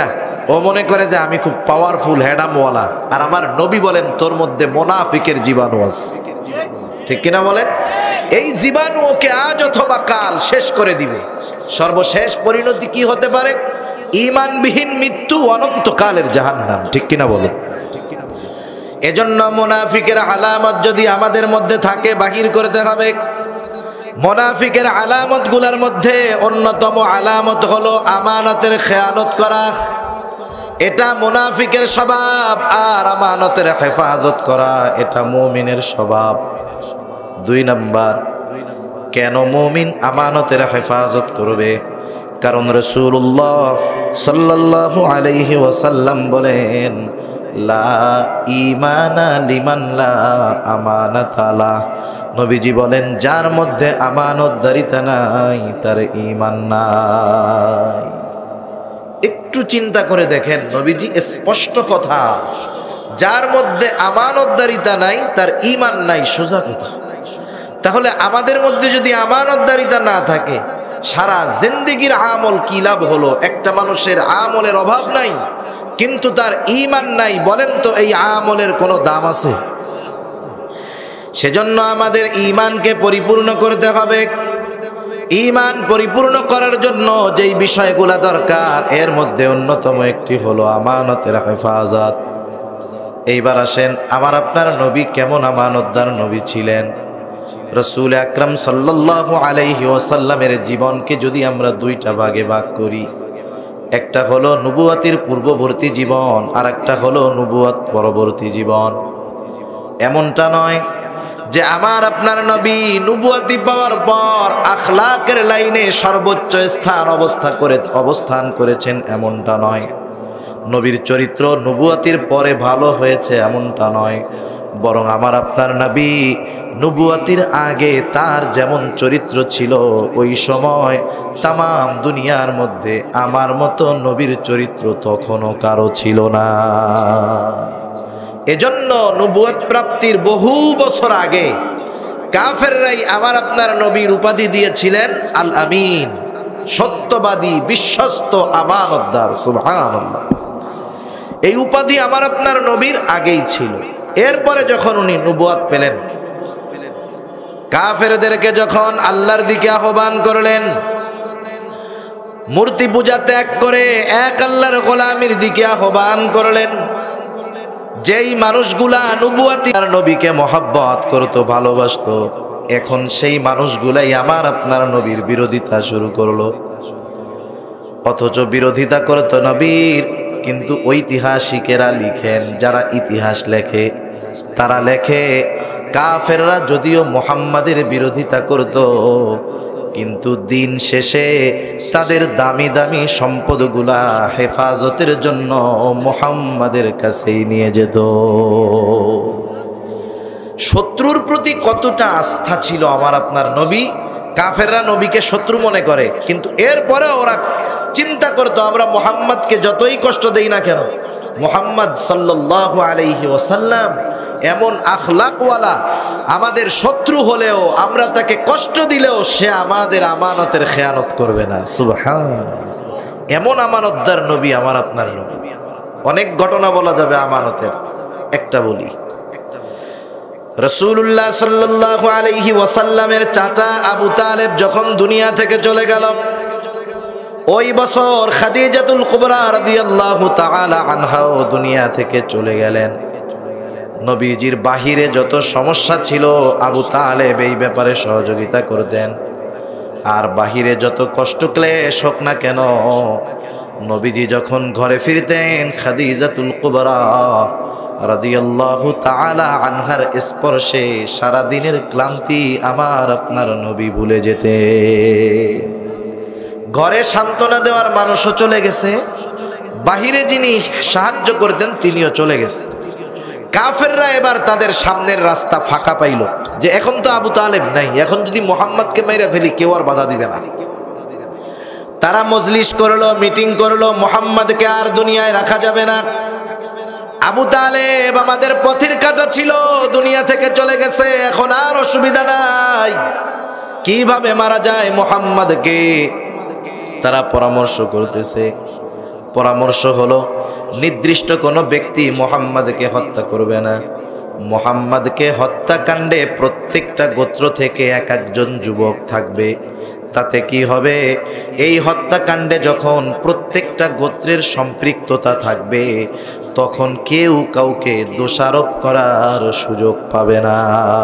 ও মনে করে যে আমি খুব পাওয়ারফুল হ্যাডামওয়ালা, আর আমার নবী বলেন তোর মধ্যে মুনাফিকের জীবাণু আছে। ঠিক কিনা বলেন? এই জীবাণু ওকে আজ অথবা কাল শেষ করে দিবে। সর্বশেষ পরিণতি কি হতে পারে? ঈমানবিহীন মৃত্যু, অনন্তকালের জাহান্নাম। ঠিক কিনা বলেন? এজন্য মুনাফিকের আলামত যদি আমাদের মধ্যে থাকে বাহির করতে হবে। মুনাফিকের আলামত গুলার মধ্যে অন্যতম আলামত হলো আমানতের খেয়ানত করা। এটা মুনাফিকের স্বভাব। আর আমানতের হেফাজত করা এটা মুমিনের স্বভাব। দুই নাম্বার, কেন মুমিন আমানতের হেফাজত করবে? কারণ রাসূলুল্লাহ সাল্লাল্লাহু আলাইহি ওয়াসাল্লাম বলেন, লা ঈমানা লিমান লা আমানাতা লা। নবীজি বলেন, যার মধ্যে আমানতদারিতা নাই তার ঈমান নাই। একটু চিন্তা করে দেখেন, নবীজি স্পষ্ট কথা, যার মধ্যে আমানতদারিতা নাই তার ঈমান নাই, সোজা কথা। তাহলে আমাদের মধ্যে যদি আমানতদারিতা না থাকে, সারা জিন্দেগির আমল কি লাভ হলো? একটা মানুষের আমলের অভাব নাই কিন্তু তার ঈমান নাই, বলেন তো এই আমলের কোনো দাম আছে? সেজন্য আমাদের ঈমানকে পরিপূর্ণ করতে হবে। ঈমান পরিপূর্ণ করার জন্য যেই বিষয়গুলো দরকার, এর মধ্যে অন্যতম একটি হলো আমানতের হেফাজত। এইবার আসেন, আমার আপনার নবী কেমন আমানতদার নবী ছিলেন? রাসূল আকরাম সাল্লাল্লাহু আলাইহি ওয়াসাল্লামের জীবনকে যদি আমরা দুইটা ভাগে ভাগ করি, একটা হলো নবুয়তের পূর্ববর্তী জীবন, আর একটা হলো নবুয়ত পরবর্তী জীবন। এমনটা নয় যে আমার আপনার নবী নবুয়তি পাওয়ার পর আখলাকের লাইনে সর্বোচ্চ স্থান অবস্থা করে অবস্থান করেছেন, এমনটা নয়। নবীর চরিত্র নবুয়তির পরে ভালো হয়েছে, এমনটা নয়। বরং আমার আপনার নবী নবুয়তির আগে তার যেমন চরিত্র ছিল, ওই সময় তামাম দুনিয়ার মধ্যে আমার মতো নবীর চরিত্র তখনও কারো ছিল না। এজন্য নবুয়ত প্রাপ্তির বহু বছর আগে কাফেররাই আমার আপনার নবীর উপাধি দিয়েছিলেন আল আমিন, সত্যবাদী, বিশ্বস্ত, আমানতদার। সুবহানাল্লাহ। এই উপাধি আমার আপনার নবীর আগেই ছিল। এরপরে যখন উনি নবুয়ত পেলেন, কাফেরদেরকে যখন আল্লাহর দিকে আহ্বান করলেন, মূর্তি পূজা ত্যাগ করে এক আল্লাহর গোলামির দিকে আহ্বান করলেন, যেই মানুষগুলা নবুয়তি আর নবীকে মহব্বত করতো, ভালোবাসতো, এখন সেই মানুষগুলাই আমার আপনার নবীর বিরোধিতা শুরু করলো। অথচ বিরোধিতা করতো নবীর, কিন্তু ঐতিহাসিকেরা লিখেন, যারা ইতিহাস লেখে তারা লেখে, কাফেররা যদিও মুহাম্মাদের বিরোধিতা করত, কিন্তু দিন শেষে তাদের দামি দামি সম্পদগুলা হেফাজতের জন্য মুহাম্মাদের কাছেই নিয়ে যেত। শত্রুর প্রতি কতটা আস্থা ছিল আমার আপনার নবী! কাফেররা নবীকে শত্রু মনে করে, কিন্তু এরপরে ওরা চিন্তা করতো, আমরা মুহাম্মাদকে যতই কষ্ট দেই না কেন, মুহাম্মদ সাল্লাল্লাহু আলাইহি ওয়াসাল্লাম এমন আখলাকওয়ালা, আমাদের শত্রু হলেও আমরা তাকে কষ্ট দিলেও সে আমাদের আমানতের খেয়ানত করবে না। সুবহানাল্লাহ। এমন আমানতদার নবী আমার আপনার নবী। অনেক ঘটনা বলা যাবে আমানতের, একটা বলি। রাসূলুল্লাহ সাল্লাল্লাহু আলাইহি ওয়াসাল্লামের চাচা আবু তালেব যখন দুনিয়া থেকে চলে গেল, ওই বছর খাদিজাতুল কুবরা রাদিয়াল্লাহু তাআলা আনহাও দুনিয়া থেকে চলে গেলেন। নবীজির বাহিরে যত সমস্যা ছিল আবু তালেব এই ব্যাপারে সহযোগিতা করতেন, আর বাহিরে যত কষ্ট ক্লেশ হোক না কেন, নবীজি যখন ঘরে ফিরতেন, খাদিজাতুল কুবরা রাদিয়াল্লাহু তাআলা আনহার স্পর্শে সারা দিনের ক্লান্তি আমার আপনার নবী ভুলে যেতেন। ঘরে সান্ত্বনা দেওয়ার মানুষও চলে গেছে, বাহিরে যিনি সাহায্য করতেন তিনিও চলে গেছে। কাফেররা এবার তাদের সামনের রাস্তা ফাঁকা পাইল, যে এখন তো আবু তালেব নাই, এখন যদি মুহাম্মদকে মেরে ফেলি কেউ আর বাধা দিবে না। তারা মজলিস করলো, মিটিং করলো, মুহাম্মদকে আর দুনিয়ায় রাখা যাবে না। আবু তালেব আমাদের পথের কাঁটা ছিল, দুনিয়া থেকে চলে গেছে, এখন আর অসুবিধা নাই, কিভাবে মারা যায় মুহাম্মদকে। তারা পরামর্শ করতেছে, পরামর্শ হলো নির্দিষ্ট কোনো ব্যক্তি মুহাম্মদকে হত্যা করবে না। মুহাম্মদকে হত্যাকাণ্ডে প্রত্যেকটা গোত্র থেকে এক একজন যুবক থাকবে। তাতে কি হবে, এই হত্যাকাণ্ডে যখন প্রত্যেকটা গোত্রের সম্পৃক্ততা থাকবে তখন কেউ কাউকে দোষারোপ করার সুযোগ পাবে না।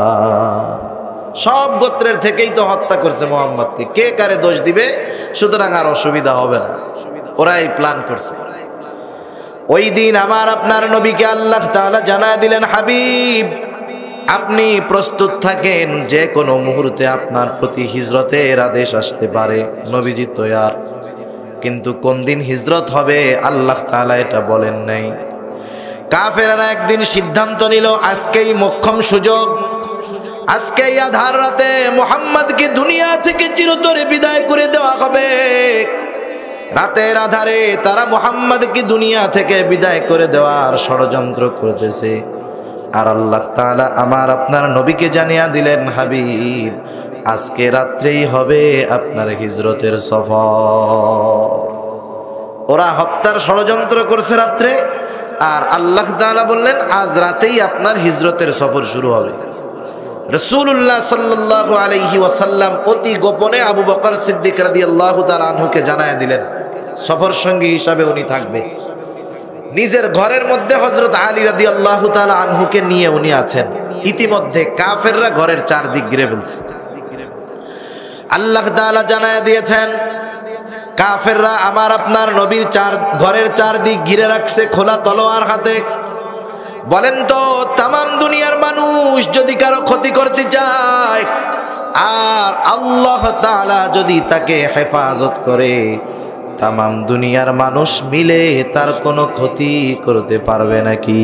সব গোত্রের থেকেই তো হত্যা করছে মুহাম্মদকে, কে কারে দোষ দিবে? সুতরাং আর অসুবিধা হবে না, ওরাই প্ল্যান করছে। ওই দিন আমার আপনার নবীকে আল্লাহ তাআলা জানায় দিলেন, হাবিব আপনি প্রস্তুত থাকেন, যে কোনো মুহূর্তে আপনার প্রতি হিজরতের আদেশ আসতে পারে। নবীজি তৈয়ার, কিন্তু কোন দিন হিজরত হবে আল্লাহ তাআলা এটা বলেন নাই। কাফেররা একদিন সিদ্ধান্ত নিল, আজকেই মোক্ষম সুযোগ, আজকেই আধার রাতে মুহাম্মদকে দুনিয়া থেকে চিরতরে বিদায় করে দেওয়া হবে। রাতের আধারে তারা মুহাম্মদকে দুনিয়া থেকে বিদায় করে দেওয়ার ষড়যন্ত্র করতেছে। আর আল্লাহ তাআলা আমার আপনার নবীকে জানিয়ে দিলেন, হাবিব আজকে রাত্রেই হবে আপনার হিজরতের সফর। ওরা হত্যার ষড়যন্ত্র করছে রাত্রে, আর আল্লাহ তাআলা বললেন আজ রাতেই আপনার হিজরতের সফর শুরু হবে। রাসূলুল্লাহ সাল্লাল্লাহু আলাইহি ওয়াসাল্লাম অতি গোপনে আবু বকর সিদ্দিক রাদিয়াল্লাহু তাআলা আনহুকে জানায় দিলেন সফর সঙ্গী হিসাবে উনি থাকবে। নিজের ঘরের মধ্যে হযরত আলী রাদিয়াল্লাহু তাআলা আনহুকে নিয়ে উনি আছেন। ইতিমধ্যে কাফেররা ঘরের চারদিক ঘিরে ফেলছে। আল্লাহ তাআলা জানায় দিয়েছেন, কাফেররা আমার আপনার নবীর চার ঘরের চারদিক ঘিরে রাখছে খোলা তলোয়ার হাতে। বলেন তো, তামাম দুনিয়ার মানুষ যদি কারো ক্ষতি করতে চায় আর আল্লাহ তাআলা যদি তাকে হেফাজত করে, তামাম দুনিয়ার মানুষ মিলে তার কোনো ক্ষতি করতে পারবে নাকি?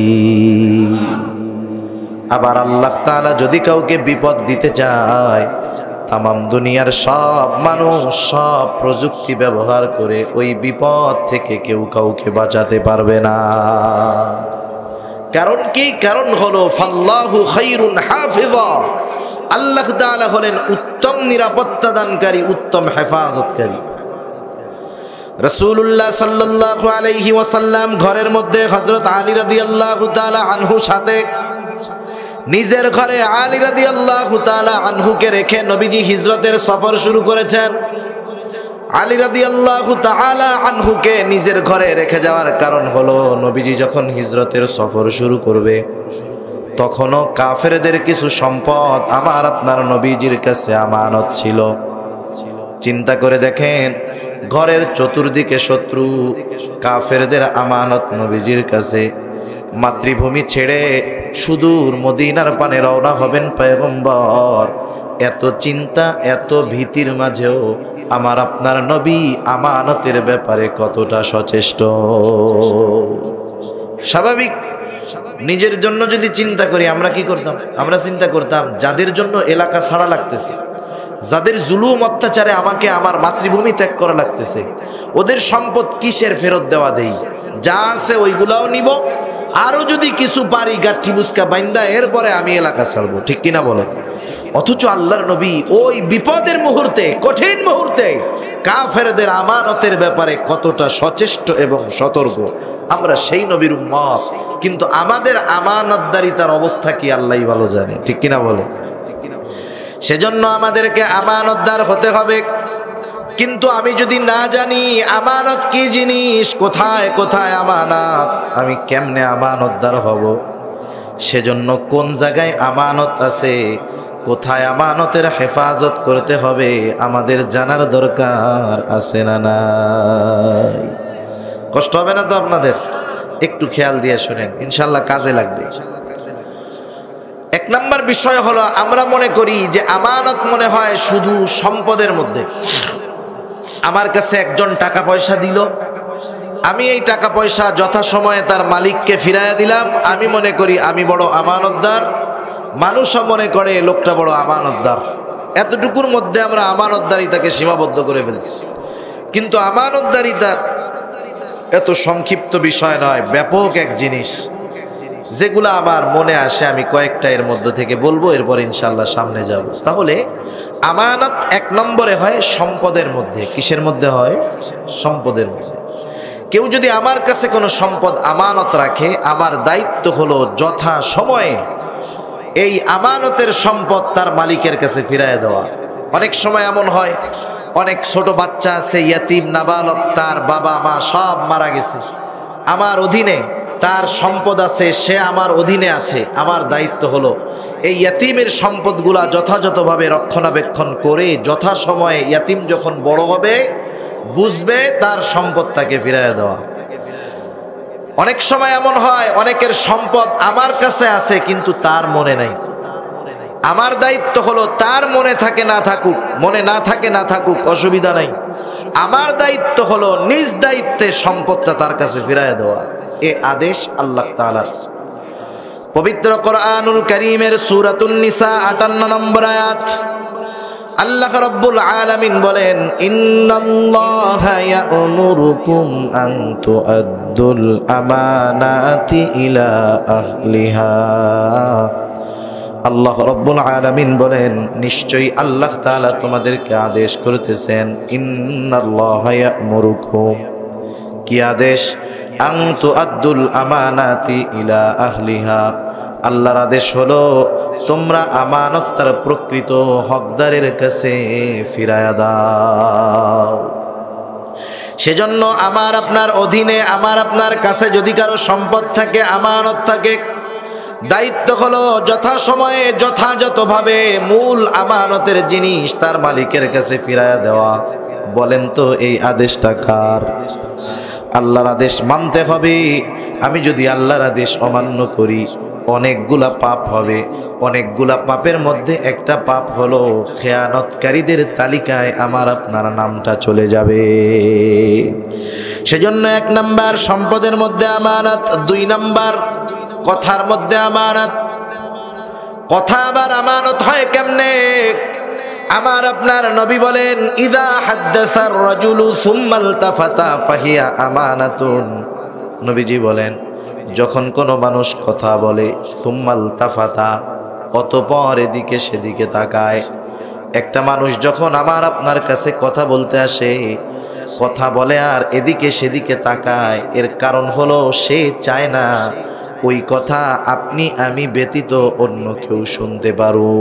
আবার আল্লাহ তাআলা যদি কাউকে বিপদ দিতে চায়, তামাম দুনিয়ার সব মানুষ সব প্রযুক্তি ব্যবহার করে ওই বিপদ থেকে কেউ কাউকে বাঁচাতে পারবে না। কারণ কি? কারণ হলো ফাল্লাহু খায়রুন হাফিজা, আল্লাহ তাআলা হলেন উত্তম নিরাপত্তা দানকারী, উত্তম হেফাজতকারী। রাসূলুল্লাহ সাল্লাল্লাহু আলাইহি ওয়াসাল্লাম ঘরের মধ্যে হযরত আলী রাদিয়াল্লাহু তাআলা আনহু সাথে নিজের ঘরে আলী রাদিয়াল্লাহু তাআলা আনহুকে রেখে নবীজি হিজরতের সফর শুরু করেছেন। আলী রাদিয়াল্লাহু তাআলা আনহুকে নিজের ঘরে রেখে যাওয়ার কারণ হলো, নবীজি যখন হিজরতের সফর শুরু করবে তখনও কাফেরদের কিছু সম্পদ আমার আপনার নবীজির কাছে আমানত ছিল। চিন্তা করে দেখেন, ঘরের চতুর্দিকে শত্রু, কাফেরদের আমানত নবীজির কাছে। মাতৃভূমি ছেড়ে সুদূর মদিনার পানে রওনা হবেন পয়গম্বর। এত চিন্তা, এত ভীতির মাঝেও আমার আপনার নবী আমানতের ব্যাপারে কতটা সচেষ্ট। স্বাভাবিক, নিজের জন্য যদি চিন্তা করি আমরা কি করতাম? আমরা চিন্তা করতাম যাদের জন্য এলাকা ছাড়া লাগতেছে, যাদের জুলুম অত্যাচারে আমাকে আমার মাতৃভূমি ত্যাগ করা লাগতেছে, ওদের সম্পদ কিসের ফেরত দেওয়া দেই, যা আছে ওইগুলাও নিব, আরো যদি কিছু পারি গাঠি বুসকা বাইন্দা এরপরে আমি এলাকা ছাড়বো। ঠিক কিনা বলে? অথচ আল্লাহর নবী ওই বিপদের মুহূর্তে, কঠিন মুহূর্তে কাফেরদের আমানতের ব্যাপারে কতটা সচেষ্ট এবং সতর্ক। আমরা সেই নবীর উম্মত, কিন্তু আমাদের আমানতদারিতার অবস্থা কি আল্লাহই ভালো জানে। ঠিক কিনা বলে? সেজন্য আমাদেরকে আমানতদার হতে হবে। কিন্তু আমি যদি না জানি আমানত কি জিনিস, কোথায় কোথায় আমানত, আমি কেমনে আমানতদার হব? সেজন্য কোন জায়গায় আমানত আছে, কোথায় আমানতের হেফাজত করতে হবে আমাদের জানার দরকার আছে না নাই? কষ্ট হবে না তো আপনাদের? একটু খেয়াল দিয়ে শুনেন, ইনশাল্লাহ কাজে লাগবে। এক নম্বর বিষয় হলো, আমরা মনে করি যে আমানত মনে হয় শুধু সম্পদের মধ্যে। আমার কাছে একজন টাকা পয়সা দিল, আমি এই টাকা পয়সা যথাসময়ে তার মালিককে ফিরাইয়া দিলাম, আমি মনে করি আমি বড় আমানতদার। মানুষও মনে করে লোকটা বড় আমানতদার। এতটুকুর মধ্যে আমরা আমানতদারিতাকে সীমাবদ্ধ করে ফেলছি। কিন্তু আমানতদারিতা এত সংক্ষিপ্ত বিষয় নয়, ব্যাপক এক জিনিস, যেগুলো আমার মনে আসে আমি কয়েকটা এর মধ্যে থেকে বলবো, এরপর ইনশাল্লাহ সামনে যাব। তাহলে আমানত এক নম্বরে হয় সম্পদের মধ্যে। কিসের মধ্যে হয়? সম্পদের মধ্যে। কেউ যদি আমার কাছে কোনো সম্পদ আমানত রাখে, আমার দায়িত্ব হলো যথা সময়ে এই আমানতের সম্পদ তার মালিকের কাছে ফিরিয়ে দেওয়া। অনেক সময় এমন হয়, অনেক ছোট বাচ্চা আছে, ইয়াতিম নাবালক, তার বাবা মা সব মারা গেছে, আমার অধীনে তার সম্পদ আছে, সে আমার অধীনে আছে। আমার দায়িত্ব হলো এই ইয়াতিমের সম্পদগুলা যথাযথভাবে রক্ষণাবেক্ষণ করে যথাসময়ে ইয়াতিম যখন বড় হবে, বুঝবে, তার সম্পদ তাকে ফিরিয়ে দেওয়া। অনেক সময় এমন হয়, অনেকের সম্পদ আমার কাছে আছে কিন্তু তার মনে নাই। আমার দায়িত্ব হলো তার মনে থাকে না থাকুক, মনে না থাকে না থাকুক, অসুবিধা নাই। আমার দায়িত্ব হলো নিজ দায়িত্বে সম্পদটা তার কাছে ফিরিয়ে দেওয়া। এ আদেশ আল্লাহ তাআলার। পবিত্র কোরআনুল কারীমের সূরাতুন নিসা আটান্ন নম্বর আয়াত, আল্লাহ রাব্বুল আলামিন বলেন, ইন্নাল্লাহা ইয়া'মুরুকুম আন তু'আদ্দুল আমানাতি ইলা আহলিহা। আল্লাহ রাব্বুল আলামিন বলেন, নিশ্চয়ই আল্লাহ তাআলা তোমাদেরকে আদেশ করতেছেন, ইন্নাল্লাহা ইয়া'মুরুকুম, কি আদেশ? আন তু'আদ্দুল আমানাতি ইলা আহলিহা, আল্লাহর আদেশ হলো তোমরা আমানত তার প্রকৃত হকদারের কাছে ফিরায়া দাও। সেজন্য আমার আপনার অধীনে, আমার আপনার কাছে যদি কারো সম্পদ থাকে, আমানত থাকে, দায়িত্ব হলো যথাসময়ে যথাযথভাবে মূল আমানতের জিনিস তার মালিকের কাছে ফিরায়া দেওয়া। বলেন তো এই আদেশটা কার? আল্লাহর আদেশ মানতে হবে। আমি যদি আল্লাহর আদেশ অমান্য করি, অনেকগুলা পাপ হবে। অনেকগুলা পাপের মধ্যে একটা পাপ হলো খেয়ানতকারীদের তালিকায় আমার আপনার নামটা চলে যাবে। সেজন্য এক নাম্বার সম্পদের মধ্যে আমানত, দুই নাম্বার কথার মধ্যে আমানত। কথা আবার আমানত হয় কেমনে? আমার আপনার নবী বলেন, ইদা হাদ্দাসার রাজুলু সুম্মা ইলতাফাতা ফাহিয়া আমানাতুন। নবীজি বলেন, যখন কোনো মানুষ কথা বলে, সুম্মা ইলতাফাতা, অতঃপর এদিকে সেদিকে তাকায়। একটা মানুষ যখন আমার আপনার কাছে কথা বলতে আসে, কথা বলে আর এদিকে সেদিকে তাকায়, এর কারণ হলো সে চায় না ওই কথা আপনি আমি ব্যতীত অন্য কেউ শুনতে পারো,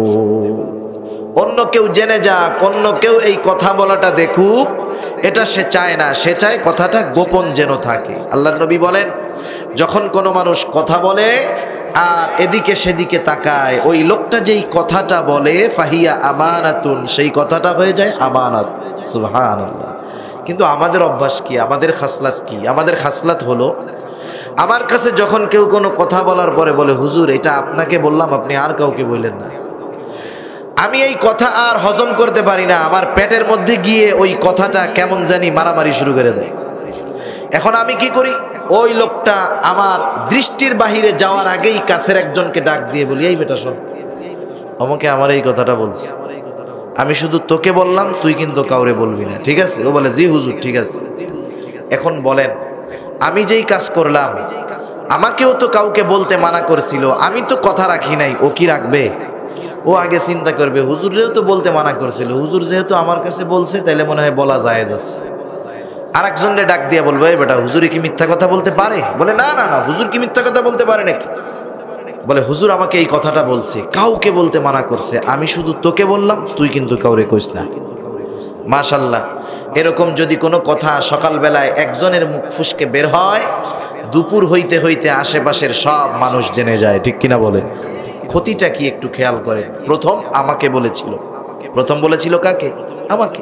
অন্য কেউ জেনে যাক, অন্য কেউ এই কথা বলাটা দেখুক, এটা সে চায় না। সে চায় কথাটা গোপন যেন থাকে। আল্লাহর নবী বলেন, যখন কোনো মানুষ কথা বলে আর এদিকে সেদিকে তাকায়, ওই লোকটা যেই কথাটা বলে, ফাহিয়া আমানাতুন, সেই কথাটা হয়ে যায় আমানত। সুবহানাল্লাহ। কিন্তু আমাদের অভ্যাস কি? আমাদের খাসলাত কি? আমাদের খাসলাত হলো, আমার কাছে যখন কেউ কোনো কথা বলার পরে বলে, হুজুর এটা আপনাকে বললাম, আপনি আর কাউকে বললেন না, আমি এই কথা আর হজম করতে পারি না, আমার পেটের মধ্যে গিয়ে ওই কথাটা কেমন জানি মারামারি শুরু করে দেয়। এখন আমি কি করি? ওই লোকটা আমার দৃষ্টির বাহিরে যাওয়ার আগেই কাছের একজনকে ডাক দিয়ে বলি, এই বেটা শোন, আমাকে আমার এই কথাটা বলছে, আমি শুধু তোকে বললাম, তুই কিন্তু কাউরে বলবি না, ঠিক আছে? ও বলে, জি হুজুর ঠিক আছে। এখন বলেন, আমি যেই কাজ করলাম, আমাকেও তো কাউকে বলতে মানা করছিল, আমি তো কথা রাখি নাই, ও কি রাখবে? ও আগে চিন্তা করবে, হুজুরেও তো বলতে মানা করছিল, হুজুর যেহেতু আমার কাছে বলছে, তাইলে মনে হয় বলা যায় যাচ্ছে। আর একজনের ডাক দিয়ে বলবো, এই বেটা, হুজুরে কি মিথ্যা কথা বলতে পারে? বলে, না না না, হুজুর কি মিথ্যা কথা বলতে পারে নাকি? বলে, হুজুর আমাকে এই কথাটা বলছে, কাউকে বলতে মানা করছে, আমি শুধু তোকে বললাম, তুই কিন্তু কাউরে কইস না। মাশাআল্লাহ, এরকম যদি কোনো কথা সকালবেলায় একজনের মুখ ফুসকে বের হয়, দুপুর হইতে হইতে আশেপাশের সব মানুষ জেনে যায়, ঠিক কিনা বলেন? ক্ষতিটা কি একটু খেয়াল করেন। প্রথম আমাকে বলেছিল, প্রথম বলেছিল কাকে? আমাকে।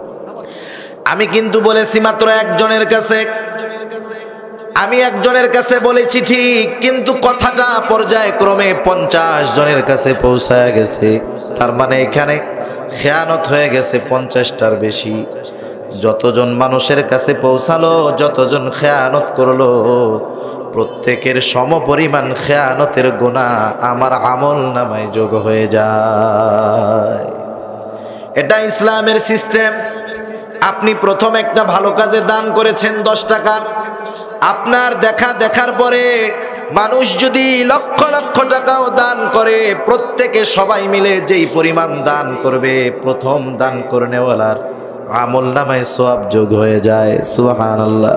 আমি কিন্তু বলেছি মাত্র একজনের কাছে, আমি একজনের কাছে বলেছি ঠিক, কিন্তু কথাটা পর্যায়ক্রমে পঞ্চাশ জনের কাছে পৌঁছায় গেছে। তার মানে এখানে খেয়ানত হয়ে গেছে পঞ্চাশটার বেশি। যতজন মানুষের কাছে পৌঁছালো, যতজন খেয়ানত করলো, প্রত্যেকের সমপরিমাণ খেয়ানতের গুনাহ আমার আমল নামায় যোগ হয়ে যায়। এটা ইসলামের সিস্টেম। আপনি প্রথম একটা ভালো কাজে দান করেছেন দশ টাকা, আপনার দেখা দেখার পরে মানুষ যদি লক্ষ লক্ষ টাকাও দান করে, প্রত্যেকে সবাই মিলে যেই পরিমাণ দান করবে, প্রথম দান করনেওয়ালার আমল নামায় সওয়াব যোগ হয়ে যায়। সুবহানাল্লাহ।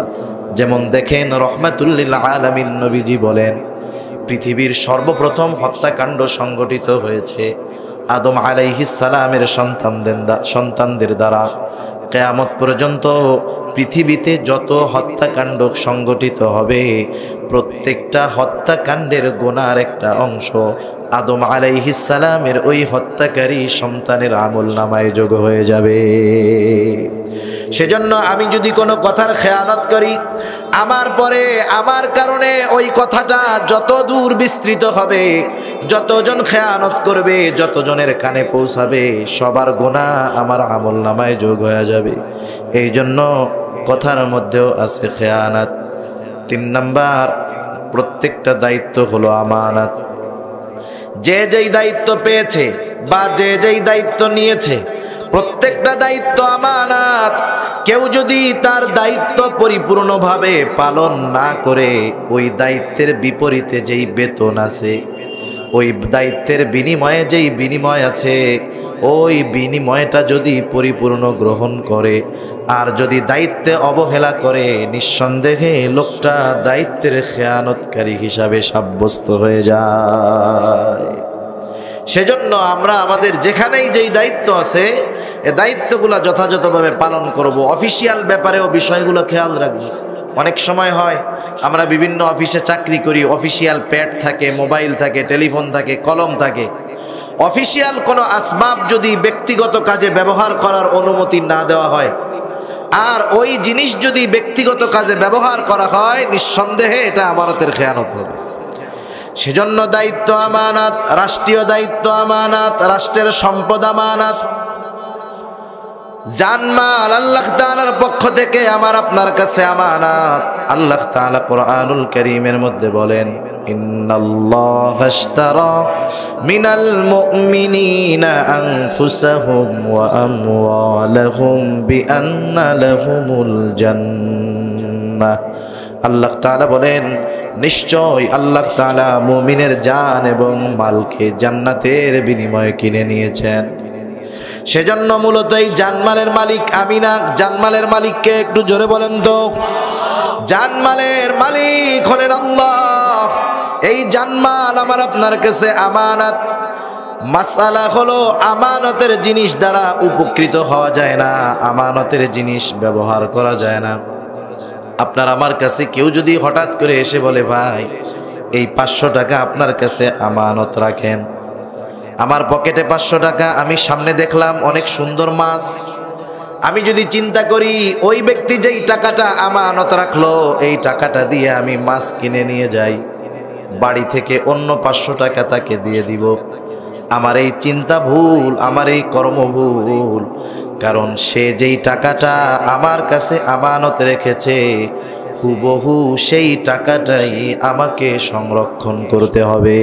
যেমন দেখেন রাহমাতুল লিল আলামিন নবীজি বলেন, পৃথিবীর সর্বপ্রথম হত্যাকাণ্ড সংগঠিত হয়েছে আদম আলাইহিস সালামের সন্তানদের সন্তানদের দ্বারা। কিয়ামত পর্যন্ত পৃথিবীতে যত হত্যাকাণ্ড সংগঠিত হবে, প্রত্যেকটা হত্যাকাণ্ডের গুনার একটা অংশ আদম আলাইহিস সালামের ওই হত্যাকারী সন্তানের আমলনামায় যোগ হয়ে যাবে। সেজন্য আমি যদি কোনো কথার খেয়ানত করি, আমার পরে আমার কারণে ওই কথাটা যত দূর বিস্তৃত হবে, যতজন খেয়ানত করবে, যতজনের কানে পৌঁছাবে, সবার গুনাহ আমার আমলনামায় যোগ হয়ে যাবে। এই জন্য কথার মধ্যেও আছে খেয়ানত। তিন নাম্বার, প্রত্যেকটা দায়িত্ব হলো আমানত। যে যেই দায়িত্ব পেয়েছে বা যে যেই দায়িত্ব নিয়েছে, প্রত্যেকটা দায়িত্ব আমানত। কেউ যদি তার দায়িত্ব পরিপূর্ণভাবে পালন না করে, ওই দায়িত্বের বিপরীতে যেই বেতন আছে, ওই দায়িত্বের বিনিময়ে যেই বিনিময় আছে, ওই বিনিময়টা যদি পরিপূর্ণ গ্রহণ করে আর যদি দায়িত্বে অবহেলা করে, নিঃসন্দেহে লোকটা দায়িত্বের খেয়ানতকারী হিসাবে সাব্যস্ত হয়ে যায়। সেজন্য আমরা আমাদের যেখানেই যেই দায়িত্ব আছে, এই দায়িত্বগুলো যথাযথভাবে পালন করব। অফিসিয়াল ব্যাপারেও বিষয়গুলো খেয়াল রাখব। অনেক সময় হয় আমরা বিভিন্ন অফিসে চাকরি করি, অফিসিয়াল প্যাড থাকে, মোবাইল থাকে, টেলিফোন থাকে, কলম থাকে। অফিসিয়াল কোনো আসবাব যদি ব্যক্তিগত কাজে ব্যবহার করার অনুমতি না দেওয়া হয়, আর ওই জিনিস যদি ব্যক্তিগত কাজে ব্যবহার করা হয়, নিঃসন্দেহে এটা আমানতের খেয়ানত হবে। সেজন্য দায়িত্ব আমানত, রাষ্ট্রীয় দায়িত্ব আমানত, রাষ্ট্রের সম্পদ আমানত। জানমাল আল্লাহ তাআলার পক্ষ থেকে আমার আপনার কাছে আমানত। আল্লাহ তাআলা কোরআনুল কারীমের মধ্যে বলেন, ইন্নাল্লাহা আশতারা মিনাল মুমিনিনা আনফুসাহুম ওয়া আমওয়ালাহুম বিআন্না লাহুমুল জান্নাহ। আল্লাহ তাআলা বলেন, নিশ্চয় আল্লাহ তাআলা মুমিনের জান এবং মালকে জান্নাতের বিনিময়ে কিনে নিয়েছেন। সেজন্য মূলত এই জানমালের মালিক আমি না। জানমালের মালিককে একটু জোরে বলেন তো। জানমালের মালিক হলেন আল্লাহ। এই জানমাল আমার আপনার কাছে আমানত। মাসআলা হলো, আমানতের জিনিস দ্বারা উপকৃত হওয়া যায় না, আমানতের জিনিস ব্যবহার করা যায় না। আপনার আমার কাছে কেউ যদি হঠাৎ করে এসে বলে, ভাই এই পাঁচশো টাকা আপনার কাছে আমানত রাখেন। আমার পকেটে পাঁচশো টাকা, আমি সামনে দেখলাম অনেক সুন্দর মাছ। আমি যদি চিন্তা করি ওই ব্যক্তি যেই টাকাটা আমানত রাখলো, এই টাকাটা দিয়ে আমি মাছ কিনে নিয়ে যাই, বাড়ি থেকে অন্য পাঁচশো টাকা তাকে দিয়ে দিব, আমার এই চিন্তা ভুল, আমার এই কর্ম ভুল। কারণ সে যেই টাকাটা আমার কাছে আমানত রেখেছে, হুবহু সেই টাকাটাই আমাকে সংরক্ষণ করতে হবে।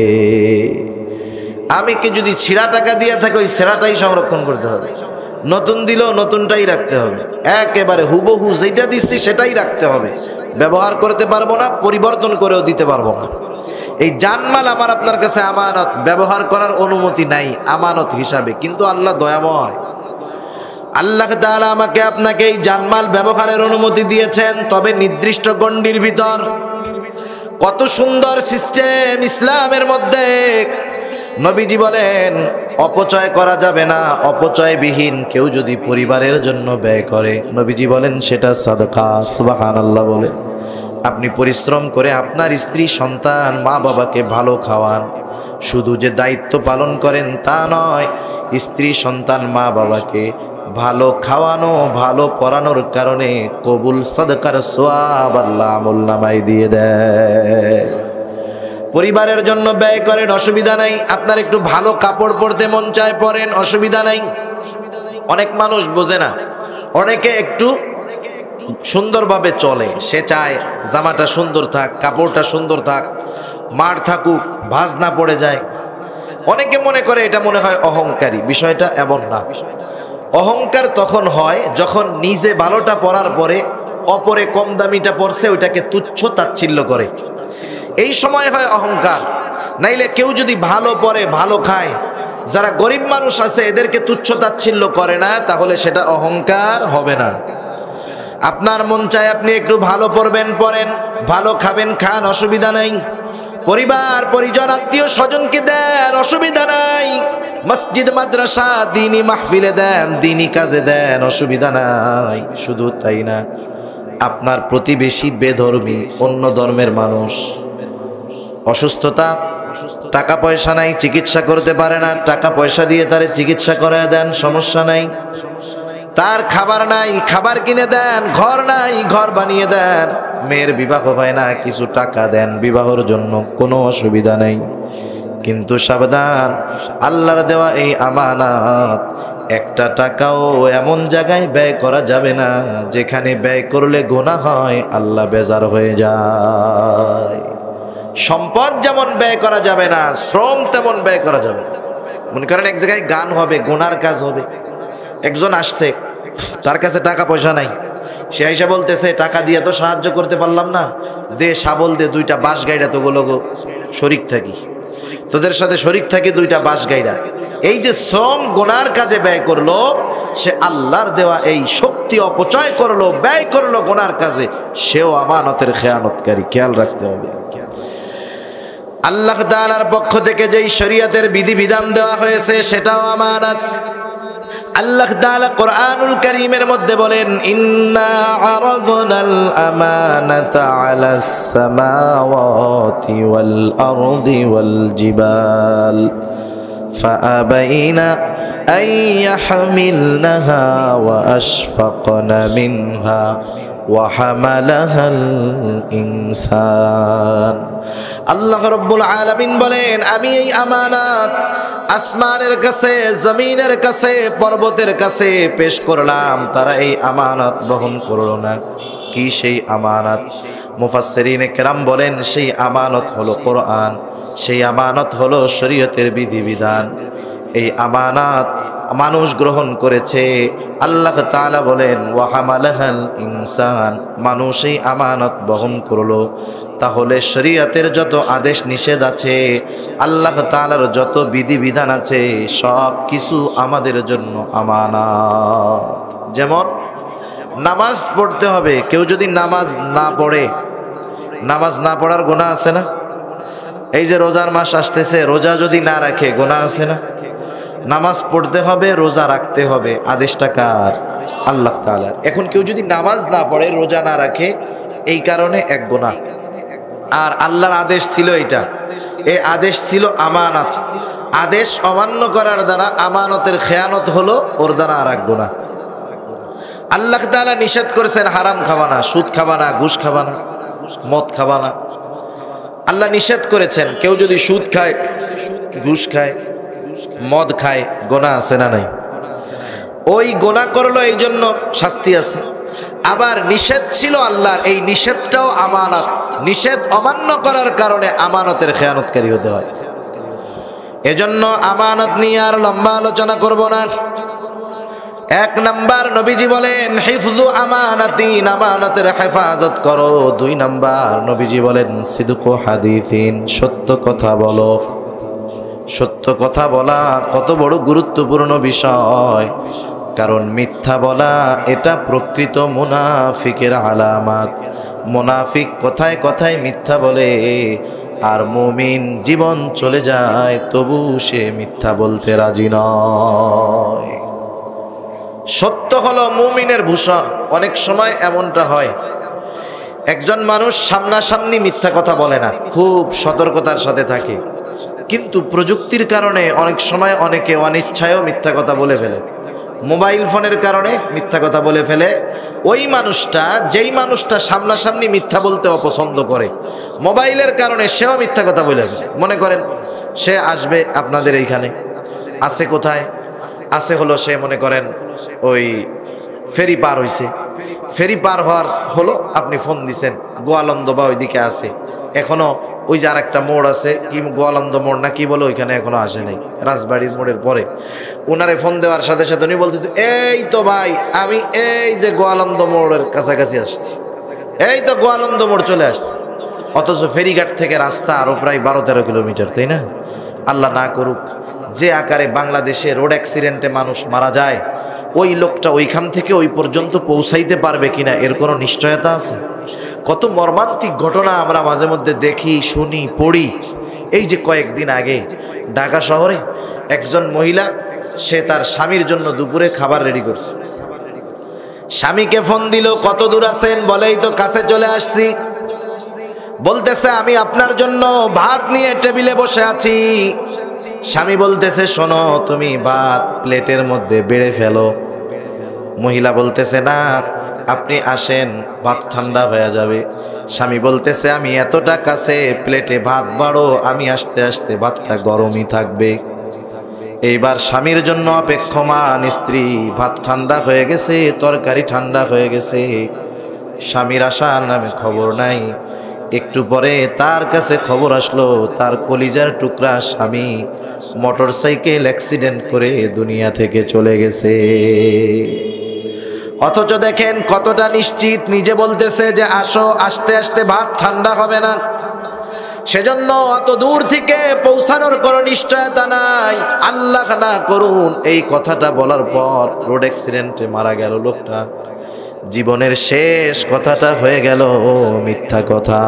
আমি কি যদি ছিঁড়া টাকা দিয়ে থাকি, ওই ছেঁড়াটাই সংরক্ষণ করতে হবে। নতুন দিলেও নতুনটাই রাখতে হবে। একেবারে হুবহু যেটা দিচ্ছি সেটাই রাখতে হবে। ব্যবহার করতে পারবো না, পরিবর্তন করেও দিতে পারবো না। এই জানমাল আমার আপনার কাছে আমানত, ব্যবহার করার অনুমতি নাই আমানত হিসাবে। কিন্তু আল্লাহ দয়াময়, আল্লাহ তাআলা আমাকে আপনাকে এই জানমাল ব্যবহারের অনুমতি দিয়েছেন, তবে নির্দিষ্ট গণ্ডির ভিতর। কত সুন্দর সিস্টেম ইসলামের মধ্যে। নবীজি বলেন, অপচয় করা যাবে না। অপচয়বিহীন কেউ যদি পরিবারের জন্য ব্যয় করে, নবীজি বলেন সেটা সাদকা। সুবহানাল্লাহ বলে আপনি পরিশ্রম করে আপনার স্ত্রী, সন্তান, মা বাবাকে ভালো খাওয়ান। শুধু যে দায়িত্ব পালন করেন তা নয়, স্ত্রী, সন্তান, মা বাবাকে ভালো খাওয়ানো, ভালো পড়ানোর কারণে কবুল সাদকার সওয়াব আল্লাহ আমলনামায় দিয়ে দেয়। পরিবারের জন্য ব্যয় করেন, অসুবিধা নাই। আপনার একটু ভালো কাপড় পরতে মন চায়, পরেন, অসুবিধা নাই। অনেক মানুষ বোঝে না। অনেকে একটু সুন্দরভাবে চলে, সে চায় জামাটা সুন্দর থাক, কাপড়টা সুন্দর থাক, মার থাকুক, ভাঁজ না পড়ে যায়। অনেকে মনে করে এটা মনে হয় অহংকারী। বিষয়টা এমন না। অহংকার তখন হয় যখন নিজে ভালোটা পরার পরে অপরে কম দামিটা পরছে, ওইটাকে তুচ্ছ তাচ্ছিল্য করে, এই সময় হয় অহংকার। নাইলে কেউ যদি ভালো পরে, ভালো খায়, যারা গরিব মানুষ আছে এদেরকে তুচ্ছ তাচ্ছিল্য করে না, তাহলে সেটা অহংকার হবে না। আপনার মন চায় আপনি একটু ভালো পড়বেন পড়েন, ভালো খাবেন খান, অসুবিধা নাই। পরিবার পরিজন আত্মীয় স্বজনকে দেন, অসুবিধা নাই। মসজিদ মাদ্রাসা দ্বীনি মাহফিলে দেন, দ্বীনি কাজে দেন, অসুবিধা নাই। শুধু তাই না, আপনার প্রতিবেশী বেধর্মী অন্য ধর্মের মানুষ, অসুস্থতা, টাকা পয়সা নাই, চিকিৎসা করতে পারে না, টাকা পয়সা দিয়ে তার চিকিৎসা করায় দেন, সমস্যা নাই। তার খাবার নাই, খাবার কিনে দেন। ঘর নাই, ঘর বানিয়ে দেন। মেয়ের বিবাহ হয় না, কিছু টাকা দেন বিবাহের জন্য, কোনো অসুবিধা নেই। কিন্তু সাবধান, আল্লাহর দেওয়া এই আমানত একটা টাকাও এমন জায়গায় ব্যয় করা যাবে না যেখানে ব্যয় করলে গুনাহ হয়, আল্লাহ বেজার হয়ে যায়। সম্পদ যেমন ব্যয় করা যাবে না, শ্রম তেমন ব্যয় করা যাবে না। মনে করেন এক জায়গায় গান হবে, গুনার কাজ হবে। একজন আসছে, তার কাছে টাকা পয়সা নাই, সে আইসা বলতেছে টাকা দিয়ে তো সাহায্য করতে পারলাম না, দে শাবল দে দুইটা বাঁশ গাইডা, তো গুলো শরিক থাকি, তোদের সাথে শরিক থাকি দুইটা বাঁশ গাইডা। এই যে শ্রম গুনার কাজে ব্যয় করলো, সে আল্লাহর দেওয়া এই শক্তি অপচয় করলো, ব্যয় করলো গুনার কাজে, সেও আমানতের খেয়ানতকারী। খেয়াল রাখতে হবে। আল্লাহ তাআলার পক্ষ থেকে যেই শরীয়তের বিধিবিধান দেওয়া হয়েছে সেটাও আমানত। আল্লাহ তাআলা কোরআনুল কারীমের মধ্যে বলেন, ইন্না আরাদনাল আমানাতা আলাস সামাওয়াতি ওয়াল আরদি ওয়াল জিবাল ফাআবাইনা আন ইয়াহমিলনাহা ওয়া আশফাকনা মিনহা ওয়া হামালাহাল ইনসান। আল্লাহ রাব্বুল আলামিন বলেন, আমি এই আমানত আসমানের কাছে, জমিনের কাছে, পর্বতের কাছে পেশ করলাম, তারা এই আমানত বহন করলো না। কি সেই আমানত? মুফাসসিরিনে কেরাম বলেন, সেই আমানত হলো কোরআন, সেই আমানত হলো শরীয়তের বিধিবিধান। এই আমানত মানুষ গ্রহণ করেছে। আল্লাহ তাআলা বলেন, ওয়া হামালাহাল ইনসান, মানুষ এই আমানত বহন করলো। তাহলে শরীয়তের যত আদেশ নিষেধ আছে, আল্লাহ তাআলার যত বিধিবিধান আছে, সব কিছু আমাদের জন্য আমানত। যেমন নামাজ পড়তে হবে, কেউ যদি নামাজ না পড়ে, নামাজ না পড়ার গুনাহ আছে না? এই যে রোজার মাস আসতেছে, রোজা যদি না রাখে গুনাহ আছে না? নামাজ পড়তে হবে, রোজা রাখতে হবে, আদেশটা কার? আল্লাহ তাআলার। এখন কেউ যদি নামাজ না পড়ে, রোজা না রাখে, এই কারণে এক গুনাহ। আর আল্লাহর আদেশ ছিল এটা, এই আদেশ ছিল আমানত। আদেশ অমান্য করার দ্বারা আমানতের খেয়ানত হলো, ওর দ্বারা আর এক গুনাহ। আল্লাহ তাআলা নিষেধ করেছেন হারাম খাবা না, সুদ খাবা না, ঘুষ খাবা না, মদ খাবা না। আল্লাহ নিষেধ করেছেন। কেউ যদি সুদ খায়, ঘুষ খায়, মদ খায়, গোনা আছে না নাই? ওই গোনা করলো, এই জন্য শাস্তি আছে। আবার নিষেধ ছিল আল্লাহর, এই নিষেধটাও আমানত। নিষেধ অমান্য করার কারণে আমানতের খেয়ানতকারী হতে হয়। এজন্য আমানত নিয়ে আর লম্বা আলোচনা করব না। এক নাম্বার নবীজি বলেন, হিফযু আমানাতিন, আমানতের হেফাজত করো। দুই নাম্বার নবীজি বলেন, সিদকু হাদিসিন, সত্য কথা বলো। সত্য কথা বলা কত বড় গুরুত্বপূর্ণ বিষয়, কারণ মিথ্যা বলা এটা প্রকৃত মুনাফিকের আলামত। মুনাফিক কথায় কথায় মিথ্যা বলে, আর মুমিন জীবন চলে যায় তবু সে মিথ্যা বলতে রাজি নয়। সত্য হলো মুমিনের ভূষণ। অনেক সময় এমনটা হয়, একজন মানুষ সামনাসামনি মিথ্যা কথা বলে না, খুব সতর্কতার সাথে থাকে, কিন্তু প্রযুক্তির কারণে অনেক সময় অনেকে অনিচ্ছায়ও মিথ্যা কথা বলে ফেলে। মোবাইল ফোনের কারণে মিথ্যা কথা বলে ফেলে। ওই মানুষটা, যেই মানুষটা সামনাসামনি মিথ্যা বলতে অপছন্দ করে, মোবাইলের কারণে সেও মিথ্যা কথা বলে ফেলে। মনে করেন সে আসবে আপনাদের এইখানে, আছে কোথায়? আছে হলো সে মনে করেন ওই ফেরি পার হইছে, ফেরি পার হওয়ার হলো, আপনি ফোন দিছেন, গোয়ালন্দ বা ওইদিকে আছে, এখনো ওই যে আর একটা মোড় আছে, কি গোয়ালন্দ মোড় না কি বলে, ওইখানে এখনো আসে নাই, রাজবাড়ির মোড়ের পরে। ওনারে ফোন দেওয়ার সাথে সাথে উনি বলতেছে, এই তো ভাই আমি এই যে গোয়ালন্দ মোড়ের কাছাকাছি আসছি, এই তো গোয়ালন্দ মোড় চলে আসছে। অথচ ফেরিঘাট থেকে রাস্তা আরো প্রায় বারো তেরো কিলোমিটার, তাই না? আল্লাহ না করুক যে আকারে বাংলাদেশে রোড অ্যাক্সিডেন্টে মানুষ মারা যায়, ওই লোকটা ওইখান থেকে ওই পর্যন্ত পৌঁছাইতে পারবে কিনা এর কোনো নিশ্চয়তা আছে? কত মর্মান্তিক ঘটনা আমরা মাঝে মধ্যে দেখি, শুনি, পড়ি। এই যে কয়েকদিন আগে ঢাকা শহরে একজন মহিলা, সে তার স্বামীর জন্য দুপুরে খাবার রেডি করছে। স্বামীকে ফোন দিল, কত দূর আছেন? বলেই তো কাছে চলে আসছি। বলতেছে আমি আপনার জন্য ভাত নিয়ে টেবিলে বসে আছি। স্বামী বলতেছে শোনো, তুমি ভাত প্লেটের মধ্যে বেড়ে ফেলো। মহিলা বলতেছে না, আপনি আসেন, ভাত ঠান্ডা হয়ে যাবে। স্বামী বলতেছে আমি এতটা কাছে, প্লেটে ভাত বাড়ো, আমি আসতে আসতে ভাতটা গরমই থাকবে। এইবার স্বামীর জন্য অপেক্ষমান স্ত্রী, ভাত ঠান্ডা হয়ে গেছে, তরকারি ঠান্ডা হয়ে গেছে, স্বামীর আসার নামে খবর নাই। একটু পরে তার কাছে খবর আসলো তার কলিজার টুকরা স্বামী মোটর সাইকেল অ্যাক্সিডেন্ট করে দুনিয়া থেকে চলে গেছে। অথচ দেখেন কতটা নিশ্চিত, নিজে বলতেছে যে আসো, আসতে আসতে ভাত ঠান্ডা হবে না। সেজন্য অত দূর থেকে পৌঁছানোর কোনো নিশ্চয়তা নাই। আল্লাহ না করুন এই কথাটা বলার পর রোড অ্যাক্সিডেন্টে মারা গেল লোকটা। জীবনের শেষ কথাটা হয়ে গেল মিথ্যা কথা।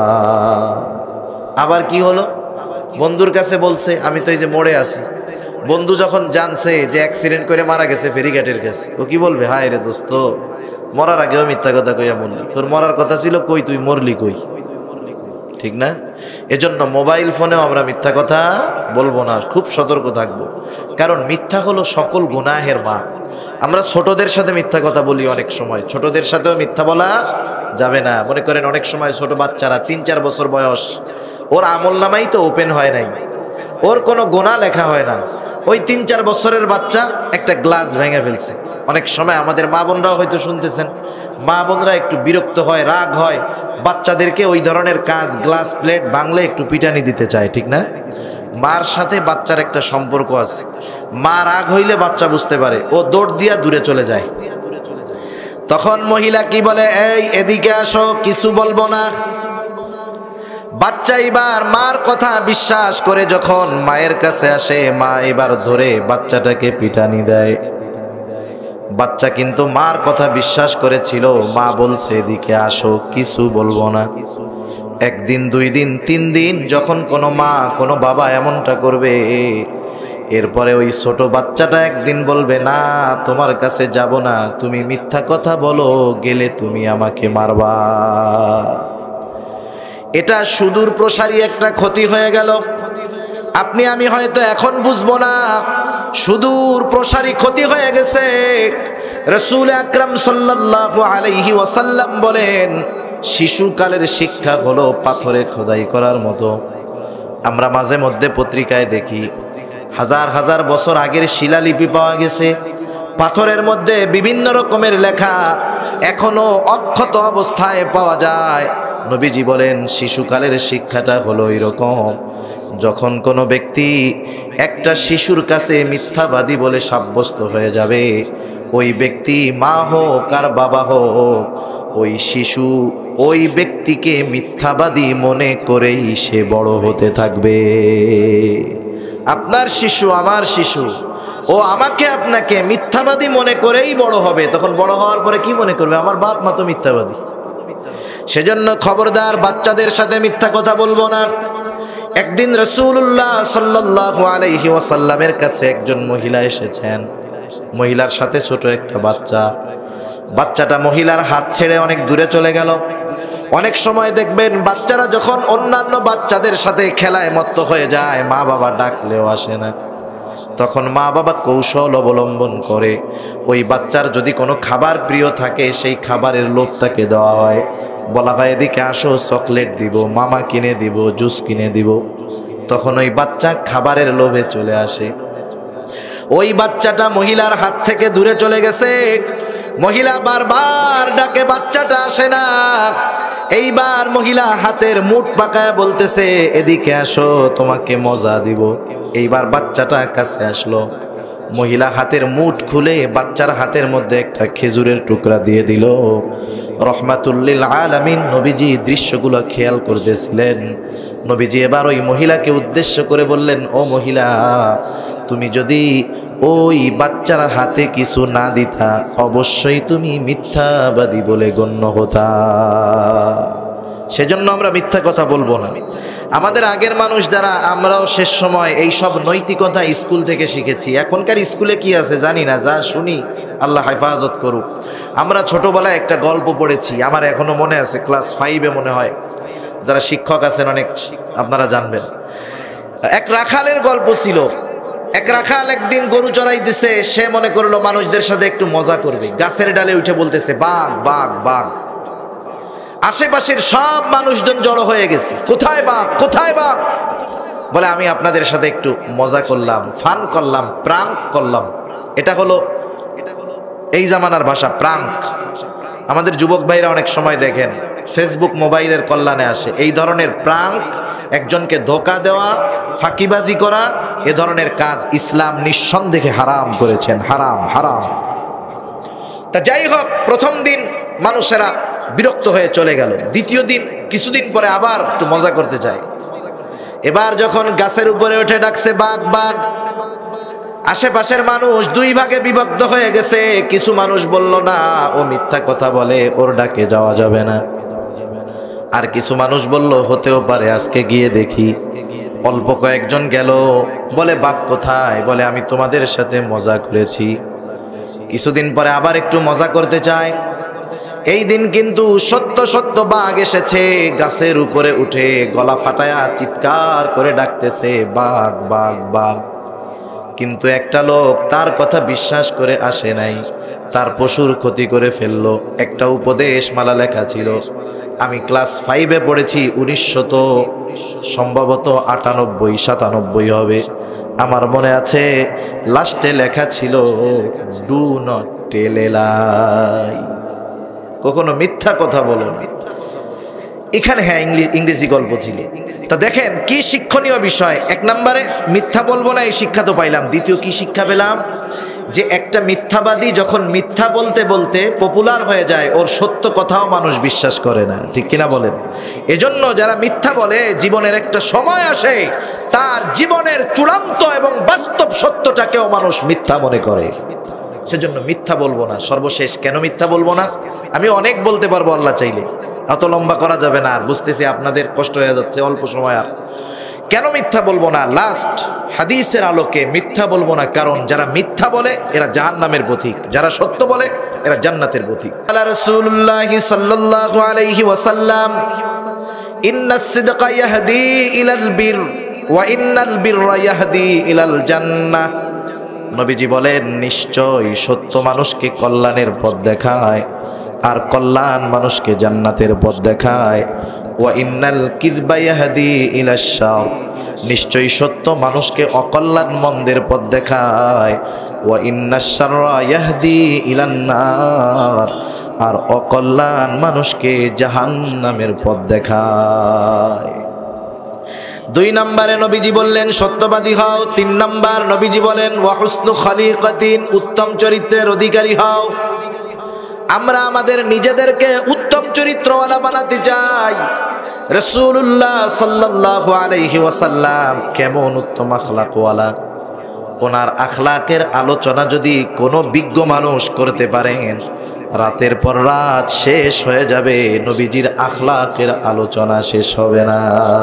আবার কি হলো? বন্ধুর কাছে বলছে আমি তো এই যে মোড়ে আছি। বন্ধু যখন জানছে যে অ্যাক্সিডেন্ট করে মারা গেছে ফেরিঘাটের কাছে, ও কি বলবে? হায় রে দোস্ত, মরার আগেও মিথ্যা কথা কইয়া বললি। তোর মরার কথা ছিল কই, তুই মরলি কই? ঠিক না? এজন্য মোবাইল ফোনেও আমরা মিথ্যা কথা বলবো না, খুব সতর্ক থাকবো। কারণ মিথ্যা হলো সকল গুনাহের মা। আমরা ছোটদের সাথে মিথ্যা কথা বলি, অনেক সময় ছোটদের সাথেও মিথ্যা বলা যাবে না। মনে করেন অনেক সময় ছোট বাচ্চারা তিন চার বছর বয়স, ওর আমলনামাই তো ওপেন হয় নাই, ওর কোনো গুনাহ লেখা হয় না। ওই তিন চার বছরের বাচ্চা একটা গ্লাস ভেঙে ফেলছে। অনেক সময় আমাদের মা বোনরাও হয়তো শুনতেছেন, মা বোনরা একটু বিরক্ত হয়, রাগ হয়, বাচ্চাদেরকে ওই ধরনের কাজ, গ্লাস প্লেট ভাঙলে একটু পিটানি দিতে চায়, ঠিক না? মার সাথে বাচ্চার একটা সম্পর্ক আছে। মা রাগ হইলে বাচ্চা বুঝতে পারে, ও দৌড় দিয়া দূরে চলে যায়। তখন মহিলা কি বলে, এই এদিকে আসো, কিছু বলবো না। বাচ্চা এবার মার কথা বিশ্বাস করে যখন মায়ের কাছে আসে, মা এবার ধরে বাচ্চাটাকে পিটানি দেয়। বাচ্চা কিন্তু মার কথা বিশ্বাস করেছিল, মা বলছে এদিকে আসো, কিছু বলবো না। একদিন, দুই দিন, তিন দিন যখন কোনো মা কোনো বাবা এমনটা করবে, এরপরে ওই ছোট বাচ্চাটা একদিন বলবে না, তোমার কাছে যাব না, তুমি মিথ্যা কথা বলো, গেলে তুমি আমাকে মারবা। এটা সুদূর প্রসারী একটা ক্ষতি হয়ে গেল। আপনি আমি হয়তো এখন বুঝবো না, সুদূর প্রসারী ক্ষতি হয়ে গেছে। রাসূল আকরাম সাল্লাল্লাহু আলাইহি ওয়াসাল্লাম বলেন, শিশুকালের শিক্ষা হলো পাথরে খোদাই করার মতো। আমরা মাঝে মধ্যে পত্রিকায় দেখি হাজার হাজার বছর আগের শিলালিপি পাওয়া গেছে, পাথরের মধ্যে বিভিন্ন রকমের লেখা এখনো অক্ষত অবস্থায় পাওয়া যায়। নবীজি বলেন শিশুকালের শিক্ষাটা হলো এরকম, যখন কোনো ব্যক্তি একটা শিশুর কাছে মিথ্যাবাদী বলে সাব্যস্ত হয়ে যাবে, ওই ব্যক্তি মা হোক আর বাবা হোক, ওই শিশু ওই ব্যক্তিকে মিথ্যাবাদী মনে করেই সে বড় হতে থাকবে। আপনার শিশু, আমার শিশু, ও আমাকে আপনাকে মিথ্যাবাদী মনে করেই বড় হবে। তখন বড় হওয়ার পরে কি মনে করবে? আমার বাপ মা তো মিথ্যাবাদী। সেজন্য খবরদার, বাচ্চাদের সাথে মিথ্যা কথা বলবো না। একদিন রাসূলুল্লাহ সাল্লাল্লাহু আলাইহি ওয়াসাল্লামের কাছে একজন মহিলা এসেছেন, মহিলার সাথে ছোট একটা বাচ্চা। বাচ্চাটা মহিলার হাত ছেড়ে অনেক দূরে চলে গেল। অনেক সময় দেখবেন বাচ্চারা যখন অন্যান্য বাচ্চাদের সাথে খেলায় মত্ত হয়ে যায়, মা বাবা ডাকলেও আসে না। তখন মা বাবা কৌশল অবলম্বন করে, ওই বাচ্চার যদি কোনো খাবার প্রিয় থাকে সেই খাবারের লোভ তাকে দেওয়া হয়। বলা হয় এদিকে আসো, চকলেট দিব, মামা কিনে দিব, জুস কিনে দিব। তখন ওই বাচ্চা খাবারের লোভে চলে আসে। ওই বাচ্চাটা মহিলার হাত থেকে দূরে চলে গেছে। মহিলা বারবার ডাকে, বাচ্চাটা আসে না। এইবার মহিলা হাতের মুঠ পাকায় বলতেছে এদিকে আসো, তোমাকে মজা দিব। এইবার বাচ্চাটা কাছে আসলো। মহিলা হাতের মুঠ খুলে বাচ্চার হাতের মধ্যে একটা খেজুরের টুকরা দিয়ে দিল। রহমাতুল্লিল আলামিন নবীজি দৃশ্যগুলো খেয়াল করতেছিলেন। নবীজি এবার ওই মহিলাকে উদ্দেশ্য করে বললেন, ও মহিলা, তুমি যদি ওই বাচ্চার হাতে কিছু না দিতা, অবশ্যই তুমি মিথ্যাবাদী বলে গণ্য হতা। সেজন্য আমরা মিথ্যা কথা বলবো না। আমাদের আগের মানুষ যারা, আমরাও শেষ সময় এই সব নৈতিকতা স্কুল থেকে শিখেছি। এখনকার স্কুলে কি আছে জানি না, যা শুনি আল্লাহ হেফাজত করুক। আমরা ছোটবেলায় একটা গল্প পড়েছি, আমার এখনো মনে আছে, ক্লাস ফাইভে মনে হয়। যারা শিক্ষক আছেন অনেক, আপনারা জানবেন। এক রাখালের গল্প ছিল। এক রাখাল একদিন গরু চড়াই দিছে, সে মনে করলো মানুষদের সাথে একটু মজা করবে, গাছের ডালে উঠে বলতেছে বাঘ বাঘ বাঘ। আশেপাশের সব মানুষজন জড়ো হয়ে গেছে, কোথায় বাঘ কোথায় বাঘ। বলে আমি আপনাদের সাথে একটু মজা করলাম, ফান করলাম, প্রাঙ্ক করলাম। এটা হলো এই জামানার ভাষা, প্রাঙ্ক। আমাদের যুবক ভাইরা অনেক সময় দেখেন ফেসবুক মোবাইলের কল্যাণে আসে এই ধরনের প্রাঙ্ক, একজনকে ধোঁকা দেওয়া, ফাঁকিবাজি করা, এ ধরনের কাজ ইসলাম নিঃসন্দেহে হারাম করেছেন, হারাম হারাম। তা যাই হোক, প্রথম দিন মানুষেরা বিরক্ত হয়ে চলে গেল। দ্বিতীয় দিন কিছুদিন পরে আবার একটু মজা করতে চায়। এবার যখন গাছের উপরে উঠে ডাকছে বাঘ বাঘ, আশেপাশের মানুষ দুই ভাগে বিভক্ত হয়ে গেছে। কিছু মানুষ বলল না, ও মিথ্যা কথা বলে, ওর ডাকে যাওয়া যাবে না। আর কিছু মানুষ বলল হতেও পারে, আজকে গিয়ে দেখি। অল্প কয়েকজন গেল, বলে বাঘ কোথায়? বলে আমি তোমাদের সাথে মজা করেছি। কিছুদিন পরে আবার একটু মজা করতে চায়। এই দিন কিন্তু সত্য সত্য বাঘ এসেছে, গাছের উপরে উঠে গলা ফাটায়া চিৎকার করে ডাকতেছে বাঘ বাঘ বাঘ। কিন্তু একটা লোক তার কথা বিশ্বাস করে আসে নাই, তার পশুর ক্ষতি করে ফেললো। একটা উপদেশ মালা লেখা ছিল, আমি ক্লাস ফাইভে পড়েছি, উনিশশো তো সম্ভবত আটানব্বই সাতানব্বই হবে আমার মনে আছে। লাস্টে লেখা ছিল ডু নট টেল এ লাই, কখনো মিথ্যা কথা বলো না। এখানে হ্যাঁ ইংরেজি গল্প ছিল। তা দেখেন কি শিক্ষণীয় বিষয়। এক নম্বরে মিথ্যা বলবো না, এই শিক্ষা তো পাইলাম। দ্বিতীয় কি শিক্ষা পেলাম? যে একটা মিথ্যাবাদী যখন মিথ্যা বলতে বলতে পপুলার হয়ে যায়, ওর সত্য কথাও মানুষ বিশ্বাস করে না, ঠিক কিনা বলেন? এজন্য যারা মিথ্যা বলে, জীবনের একটা সময় আসে তার জীবনের চূড়ান্ত এবং বাস্তব সত্যটাকেও মানুষ মিথ্যা মনে করে। সেজন্য মিথ্যা বলবো না। সর্বশেষ কেন মিথ্যা বলবো না? আমি অনেক বলতে পারবো আল্লাহ চাইলে, অত লম্বা করা যাবে না। আর বুঝতেছি আপনাদের কষ্ট হয়ে যাচ্ছে, অল্প সময়। আর কেন মিথ্যা বলবো না? লাস্ট হাদিসের আলোকে মিথ্যা বলবো না, কারণ যারা মিথ্যা বলে এরা জাহান্নামের পথিক, যারা সত্য বলে এরা জান্নাতের পথিক। আল্লাহ রাসূলুল্লাহ সাল্লাল্লাহু আলাইহি ওয়াসাল্লাম, ইন্নাস সিদকা ইয়াহদি ইলাল বির ওয়া ইন্নাল বিররা ইয়াহদি ইলাল জান্নাহ। নবীজি বলেন, নিশ্চয় সত্য মানুষকে কল্যাণের পথ দেখায়, আর কল্যাণ মানুষকে জান্নাতের পথ দেখায়। ওয়া ইন্নাল কিযবা ইয়াহদি ইলাশ শার, নিশ্চয়ই সত্য মানুষকে অকল্যাণ মন্দের পথ দেখায়। ওয়া ইন্নাশ শাররা ইয়াহদি ইলান নার, আর অকল্যাণ মানুষকে জাহান্নামের পথ দেখায়। দুই নম্বরে নবীজি বললেন সত্যবাদী হও। তিন নম্বর নবীজি বলেন ওয়া হুসনু খলিকাতিন, উত্তম চরিত্রের অধিকারী হও। আমরা আমাদের নিজেদেরকে উত্তম চরিত্রওয়ালা বানাতে চাই। রাসূলুল্লাহ সাল্লাল্লাহু আলাইহি ওয়াসাল্লাম কেমন উত্তম আখলাকওয়ালা, ওনার আখলাকের আলোচনা যদি কোনো বিজ্ঞ মানুষ করতে পারেন, রাতের পর রাত শেষ হয়ে যাবে, নবীজির আখলাকের আলোচনা শেষ হবে না।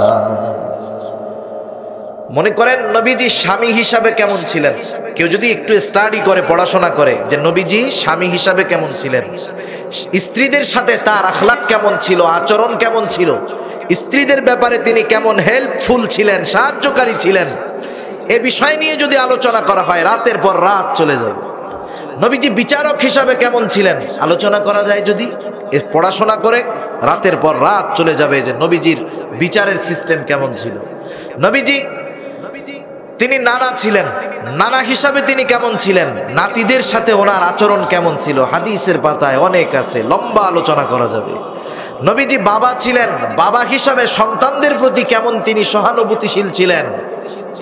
মনে করেন নবীজি স্বামী হিসাবে কেমন ছিলেন, কেউ যদি একটু স্টাডি করে, পড়াশোনা করে, যে নবীজি স্বামী হিসাবে কেমন ছিলেন, স্ত্রীদের সাথে তার আখলাক কেমন ছিল, আচরণ কেমন ছিল, স্ত্রীদের ব্যাপারে তিনি কেমন হেল্পফুল ছিলেন, সাহায্যকারী ছিলেন, এ বিষয় নিয়ে যদি আলোচনা করা হয়, রাতের পর রাত চলে যাবে। নবীজি বিচারক হিসাবে কেমন ছিলেন, আলোচনা করা যায় যদি, পড়াশোনা করে রাতের পর রাত চলে যাবে যে নবীজির বিচারের সিস্টেম কেমন ছিল। নবীজি তিনি নানা ছিলেন, নানা হিসাবে তিনি কেমন ছিলেন, নাতিদের সাথে ওনার আচরণ কেমন ছিল, হাদিসের পাতায় অনেক আছে, লম্বা আলোচনা করা যাবে। নবীজি বাবা ছিলেন, বাবা হিসাবে সন্তানদের প্রতি কেমন তিনি সহানুভূতিশীল ছিলেন,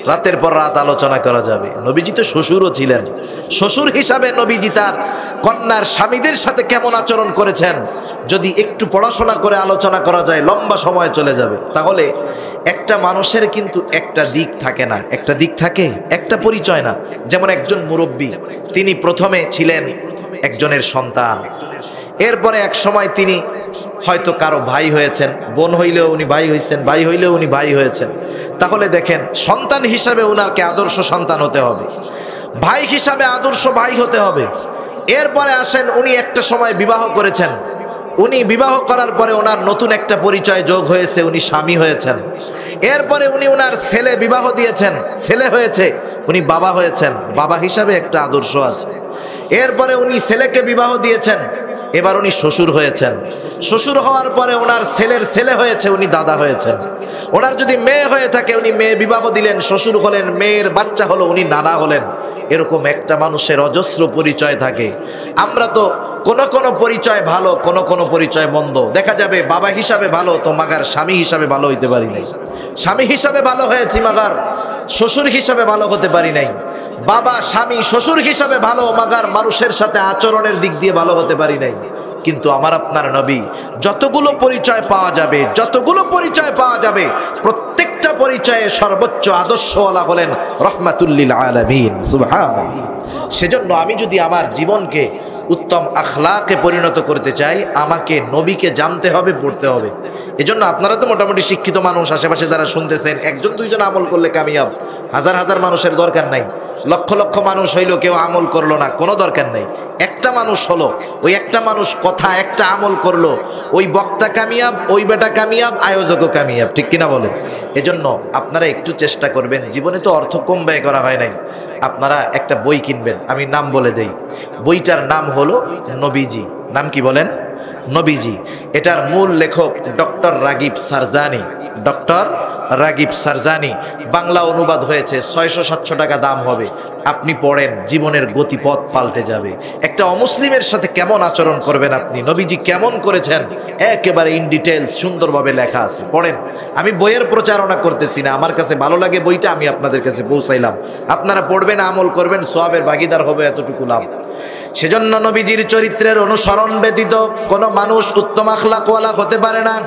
রাতের পর রাত আলোচনা করা যাবে। নবীজি তো শ্বশুরও ছিলেন, শ্বশুর হিসাবে নবীজি তার কন্যার স্বামীদের সাথে কেমন আচরণ করেছেন যদি একটু পড়াশোনা করে আলোচনা করা যায় লম্বা সময় চলে যাবে। তাহলে একটা মানুষের কিন্তু একটা দিক থাকে না, একটা দিক থাকে, একটা পরিচয় না। যেমন একজন মুরব্বী, তিনি প্রথমে ছিলেন একজনের সন্তান, এরপরে এক সময় তিনি হয়তো কারো ভাই হয়েছেন, বোন হইলেও উনি ভাই হয়েছেন, ভাই হইলেও উনি ভাই হয়েছেন। তাহলে দেখেন, সন্তান হিসাবে উনারকে আদর্শ সন্তান হতে হবে, ভাই হিসাবে আদর্শ ভাই হতে হবে। এরপরে আসেন, উনি একটা সময় বিবাহ করেছেন, উনি বিবাহ করার পরে ওনার নতুন একটা পরিচয় যোগ হয়েছে, উনি স্বামী হয়েছেন। এরপরে উনি ওনার ছেলে বিবাহ দিয়েছেন, ছেলে হয়েছে, উনি বাবা হয়েছেন, বাবা হিসাবে একটা আদর্শ আছে। এরপরে উনি ছেলেকে বিবাহ দিয়েছেন, এবার উনি শ্বশুর হয়েছেন। শ্বশুর হওয়ার পরে ওনার ছেলের ছেলে হয়েছে, উনি দাদা হয়েছেন। ওনার যদি মেয়ে হয়ে থাকে, উনি মেয়ে বিবাহ দিলেন, শ্বশুর হলেন, মেয়ের বাচ্চা হলো, উনি নানা হলেন। এরকম একটা মানুষের অজস্র পরিচয় থাকে। আমরা তো কোনো কোনো পরিচয় ভালো, কোনো কোনো পরিচয় মন্দ। দেখা যাবে বাবা হিসাবে ভালো তো মাগার স্বামী হিসাবে ভালো হইতে পারি নাই, স্বামী হিসাবে ভালো হয়েছি মাগার শ্বশুর হিসাবে ভালো হতে পারি নাই। বাবা স্বামী শ্বশুর হিসাবে ভালো, মাগার মানুষের সাথে আচরণের দিক দিয়ে ভালো হতে পারি নাই। কিন্তু আমার আপনার নবী যতগুলো পরিচয় পাওয়া যাবে, যতগুলো পরিচয় পাওয়া যাবে, প্রত্যেকটা পরিচয়ে সর্বোচ্চ আদর্শওয়ালা হলেন রহমাতুল্লিল আলামিন, সুবহানাল্লাহ। সেজন্য আমি যদি আমার জীবনকে উত্তম আখলাকে পরিণত করতে চাই, আমাকে নবীকে জানতে হবে, পড়তে হবে। এজন্য আপনারা তো মোটামুটি শিক্ষিত মানুষ, আশেপাশে যারা শুনতেছেন, একজন দুইজন আমল করলে কামিয়াব, হাজার হাজার মানুষের দরকার নাই। লক্ষ লক্ষ মানুষ হইলো, কেউ আমল করলো না, কোনো দরকার নাই। একটা মানুষ হলো, ওই একটা মানুষ কথা একটা আমল করলো, ওই বক্তা কামিয়াব, ওই বেটা কামিয়াব, আয়োজকও কামিয়াব, ঠিক কিনা বলেন? এজন্য আপনারা একটু চেষ্টা করবেন, জীবনে তো অর্থ কম ব্যয় করা হয় নাই, আপনারা একটা বই কিনবেন। আমি নাম বলে দেই, বইটার নাম হলো নবীজি। নাম কি বলেন? নবীজি। এটার মূল লেখক doctor Raghib Sarjani, doctor Raghib Sarjani. Bangla অনুবাদ হয়েছে, ছয়শো সাতশো টাকা দাম হবে। আপনি পড়েন, জীবনের গতিপথ পাল্টে যাবে। একটা অমুসলিমের সাথে কেমন আচরণ করবেন আপনি, নবীজি কেমন করেছেন, একেবারে ইন ডিটেলস সুন্দরভাবে লেখা আছে, পড়েন। আমি বইয়ের প্রচারণা করতেছি না, আমার কাছে ভালো লাগে বইটা, আমি আপনাদের কাছে পৌঁছাইলাম। আপনারা পড়বেন, আমল করবেন, সওয়াবের ভাগীদার হবে, এতটুকু লাভ। সেজন্য নবীজির চরিত্রের অনুসরণ ব্যতীত কোনো মানুষ উত্তম আখলাকওয়ালা হতে পারে না।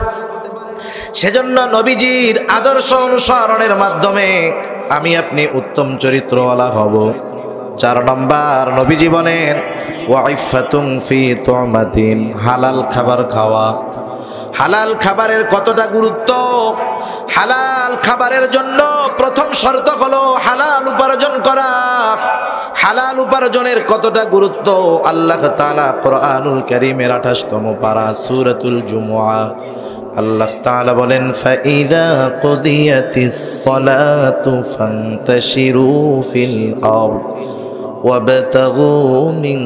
সেজন্য নবীজির আদর্শ অনুসরণের মাধ্যমে আমি আপনি উত্তম চরিত্রওয়ালা হব। চার নম্বর, নবীজি বলেন ওয়াইফাতুন ফি তুমাতিন, হালাল খাবার খাওয়া। হালাল খাবারের কতটা গুরুত্ব! হালাল খাবারের জন্য প্রথম শর্ত হলো হালাল উপার্জন করা। হালাল উপার্জনের কতটা গুরুত্ব আল্লাহ তাআলা কোরআনুল কারীমের আঠাশতম পারা সূরাতুল জুমুআ আল্লাহ তাআলা বলেন, ফাইদা কুদিয়াতিস সালাতু ফান্তাশিরু ফিল আরদ ওয়াবতাগু মিন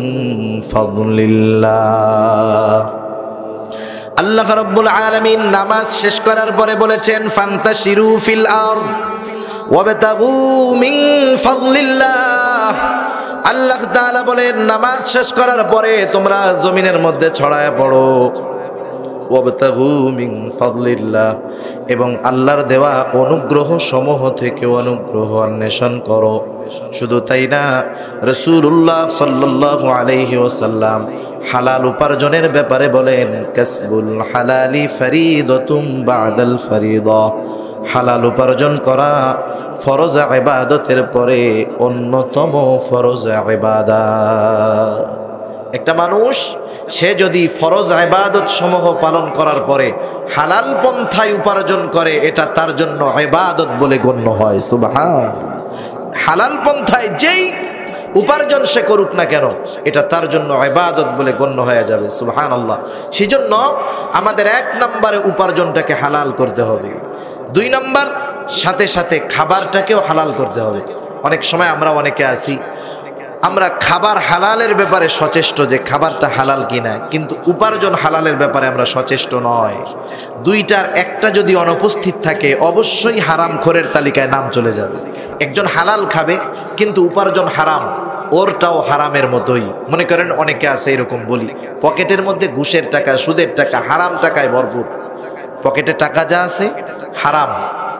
ফাদলিল্লাহ। আল্লাহ রাব্বুল আলামিন নামাজ শেষ করার পরে বলেছেন, ফান্তাশিরু ফিল আরদ ওয়াবতাগু মিন ফাদলিল্লাহ। আল্লাহ তাআলা বলেন, নামাজ শেষ করার পরে তোমরা জমিনের মধ্যে ছড়ায় পড়ো, ওয়াবতাগু মিন ফাদলিল্লাহ, এবং আল্লাহর দেওয়া অনুগ্রহ সমূহ থেকে অনুগ্রহ অন্বেষণ করো। শুধু তাই না, রাসূলুল্লাহ সাল্লাল্লাহু আলাইহি ওয়াসাল্লাম হালাল উপার্জনের ব্যাপারে বলেন, কাসবুল হালালি ফরিদাতুম বাদাল ফরিদা। হালাল উপার্জন করা ফরজ ইবাদতের পরে অন্যতম ফরজ ইবাদত। একটা মানুষ সে যদি ফরজ ইবাদত সমূহ পালন করার পরে হালাল পন্থায় উপার্জন করে, এটা তার জন্য ইবাদত বলে গণ্য হয়। সুবহান। হালাল পন্থায় যেই উপার্জন সে করুক না কেন, এটা তার জন্য ইবাদত বলে গণ্য হয়ে যাবে। সুবহানাল্লাহ। সেজন্য আমাদের এক নম্বরে উপার্জনটাকে হালাল করতে হবে। দুই নম্বর, সাথে সাথে খাবারটাকেও হালাল করতে হবে। অনেক সময় আমরা অনেকে আছি, আমরা খাবার হালালের ব্যাপারে সচেষ্ট যে খাবারটা হালাল কিনা, কিন্তু উপার্জন হালালের ব্যাপারে আমরা সচেষ্ট নয়। দুইটার একটা যদি অনুপস্থিত থাকে, অবশ্যই হারামখোরের তালিকায় নাম চলে যাবে। একজন হালাল খাবে কিন্তু উপার্জন হারাম, ওরটাও হারামের মতোই। মনে করেন অনেকে আছে এরকম, বলি, পকেটের মধ্যে ঘুষের টাকা, সুদের টাকা, হারাম টাকায় ভরপুর। পকেটে টাকা যা আছে হারাম,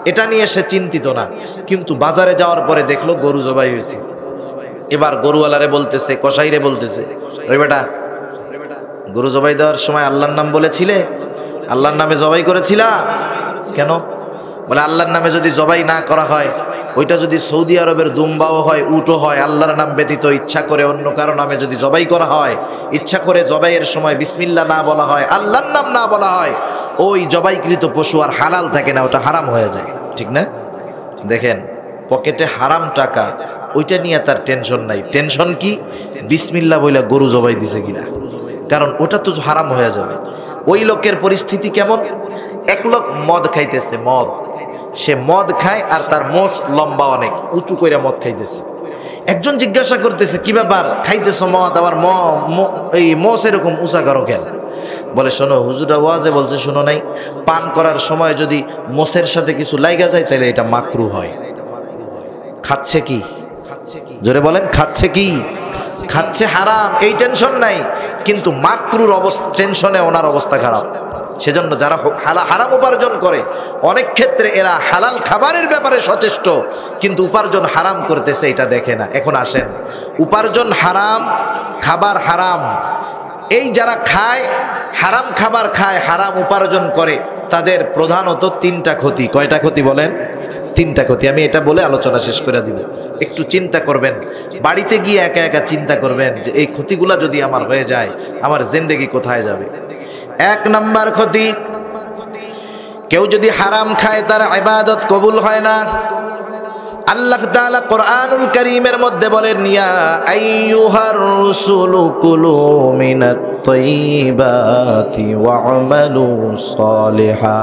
এটা নিয়ে সে চিন্তিত না। কিন্তু বাজারে যাওয়ার পরে দেখলো গরু জবাই হয়েছে। এবার গরুওয়ালারে বলতেছে, কসাইরে বলতেছে, ওই বেটা গরু জবাই দেওয়ার সময় আল্লাহর নাম বলেছিলে? আল্লাহর নামে জবাই করেছিলা কেন? বলে আল্লাহর নামে যদি জবাই না করা হয়, ওইটা যদি সৌদি আরবের দুম্বাও হয়, উটও হয়, আল্লাহর নাম ব্যতীত ইচ্ছা করে অন্য কারো নামে যদি জবাই করা হয়, ইচ্ছা করে জবাইয়ের সময় বিসমিল্লাহ না বলা হয়, আল্লাহর নাম না বলা হয়, ওই জবাইকৃত পশু আর হালাল থাকে না, ওটা হারাম হয়ে যায়। ঠিক না? দেখেন, পকেটে হারাম টাকা, ওইটা নিয়ে তার টেনশন নাই। টেনশন কি? বিসমিল্লাহ বইলা গরু জবাই দিছে কিনা, কারণ ওটা তো হারাম হয়ে যাবে। ওই লোকের পরিস্থিতি কেমন? এক লোক মদ খাইতেছে, মদ, সে মদ খায় আর তার মোষ লম্বা, অনেক উঁচু করে মদ খাইতেছে। একজন জিজ্ঞাসা করতেছে, কি ব্যাপার, খাইতেছ মদ, আবার এই মোষ এরকম উঁচা করো কেন? বলে, শোনো, হুজুরা ওয়াজে বলছে, শোনো নাই, পান করার সময় যদি মোষের সাথে কিছু লাইগা যায় তাহলে এটা মাকরু হয়। খাচ্ছে কি? জোরে বলেন, খাচ্ছে কি? খাচ্ছে হারাম, এই টেনশন নাই, কিন্তু মাকরুর অবস্থা টেনশনে ওনার অবস্থা খারাপ। সেজন্য যারা হারাম উপার্জন করে, অনেক ক্ষেত্রে এরা হালাল খাবারের ব্যাপারে সচেষ্ট, কিন্তু উপার্জন হারাম করতেছে এটা দেখে না। এখন আসেন, উপার্জন হারাম, খাবার হারাম, এই যারা খায়, হারাম খাবার খায়, হারাম উপার্জন করে, তাদের প্রধানত তিনটা ক্ষতি। কয়টা ক্ষতি বলেন? তিনটা ক্ষতি। আমি এটা বলে আলোচনা শেষ করে দিব। একটু চিন্তা করবেন, বাড়িতে গিয়ে একা একা চিন্তা করবেন যে এই ক্ষতিগুলা যদি আমার হয়ে যায়, আমার জিন্দেগি কোথায় যাবে। এক নাম্বার ক্ষতি, কেউ যদি হারাম খায় তার ইবাদত কবুল হয় না। আল্লাহ তাআলা কোরআনুল কারীমের মধ্যে বলেন, ইয়া আইয়ুহার রাসূলু কুলু মিনাত তাইয়্যিবাতি ওয়া'মালু সালিহা।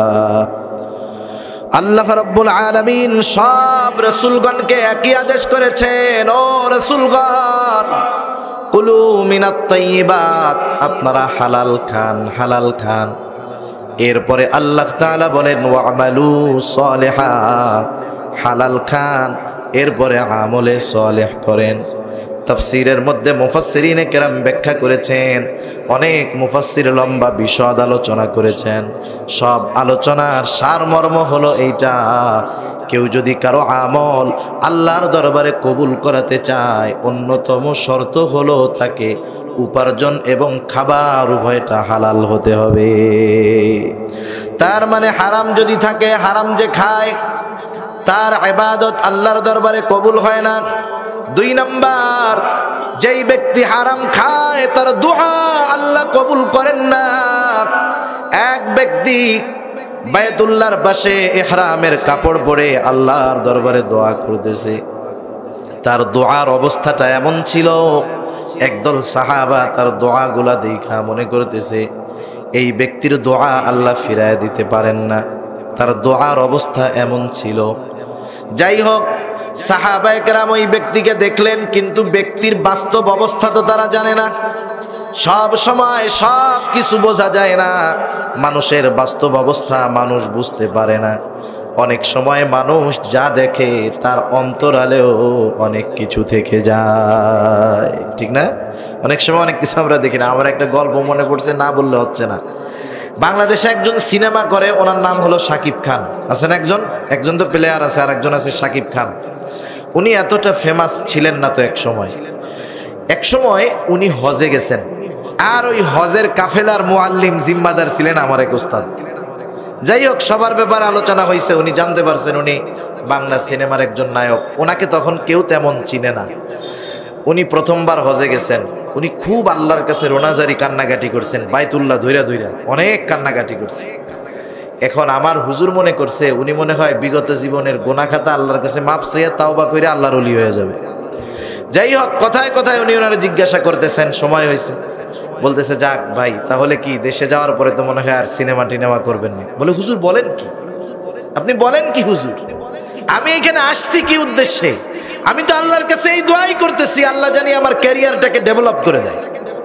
আল্লাহ রাব্বুল আলামিন সব রাসূলগণকে একই আদেশ করেছেন, ও রাসূলগণ, কুলু মিনাত তাইয়্যিবাত, আপনারা হালাল খান, হালাল খান। এরপরে আল্লাহ তাআলা বলেন, ওয়া'মালু সালিহা, হালাল খান, এরপরে আমলে সালেহ করেন। তাফসীরের মধ্যে মুফাসসিরিনে কেরাম ব্যাখ্যা করেছেন, অনেক মুফাসসির লম্বা বিশদ আলোচনা করেছেন। সব আলোচনার সারমর্ম হলো এইটা, কেউ যদি কারো আমল আল্লাহর দরবারে কবুল করাতে চায়, অন্যতম শর্ত হলো তাকে উপার্জন এবং খাবার উভয়টা হালাল হতে হবে। তার মানে হারাম যদি থাকে, হারাম যে খায়, তার ইবাদত আল্লাহর দরবারে কবুল হয় না। দুই নাম্বার, যেই ব্যক্তি হারাম খায় তার দুআ আল্লাহ কবুল করেন না। এক ব্যক্তি বায়তুল্লাহর পাশে ইহরামের কাপড় পরে আল্লাহর দরবারে দোয়া করতেছে, তার দোয়ার অবস্থাটা এমন ছিল, একদল সাহাবা তার দোয়াগুলা দেখা মনে করতেছে এই ব্যক্তির দোয়া আল্লাহ ফিরায় দিতে পারেন না, তার দোয়ার অবস্থা এমন ছিল। যাই হোক, সাহাবায়ে কেরাম ওই ব্যক্তিকে দেখলেন, কিন্তু ব্যক্তির বাস্তব অবস্থা তো তারা জানে না। সব সময় সব কিছু বোঝা যায় না, মানুষের বাস্তব অবস্থা মানুষ বুঝতে পারে না। অনেক সময় মানুষ যা দেখে তার অন্তরালেও অনেক কিছু থেকে যায়, ঠিক না? অনেক সময় অনেক কিছু আমরা দেখি না। আমার একটা গল্প মনে পড়ছে, না বললে হচ্ছে না। বাংলাদেশে একজন সিনেমা করে, ওনার নাম হলো শাকিব খান। আছেন একজন, একজন তো প্লেয়ার আছে, আর একজন আছে শাকিব খান। উনি এতটা ফেমাস ছিলেন না তো এক সময়। এক সময় উনি হজে গেছেন, আর ওই হজের কাফেলার মুআল্লিম জিম্মাদার ছিলেন আমার এক ওস্তাদ। যাই হোক, সবার ব্যাপারে আলোচনা হয়েছে, উনি জানতে পারছেন উনি বাংলা সিনেমার একজন নায়ক। ওনাকে তখন কেউ তেমন চিনে না। উনি প্রথমবার হজে গেছেন, উনি খুব আল্লাহর কাছে রোনাজারি কান্নাকাটি করছেন, বাইতুল্লাহ ধইরা ধইরা অনেক কান্নাকাটি করছে। এখন আমার হুজুর মনে করছে উনি মনে হয় বিগত জীবনের গুনাহ খাতা আল্লাহর কাছে মাপ চেয়ে তাওবা কইরা আল্লাহর ওলি হয়ে যাবে। যাই হোক, কথায় কথায় উনি ওনারা জিজ্ঞাসা করতেছেন, সময় হয়েছে, বলতেছে, যাক ভাই, তাহলে কি দেশে যাওয়ার পরে তো মনে হয় আর সিনেমা টিনেমা করবেন না? বলে, হুজুর বলেন কি, আপনি বলেন কি হুজুর, আমি এখানে আসছি কি উদ্দেশ্যে? আমি তো আল্লাহর কাছে এই দোয়াই করতেছি, আল্লাহ জানি আমার ক্যারিয়ারটাকে ডেভেলপ করে দেয়।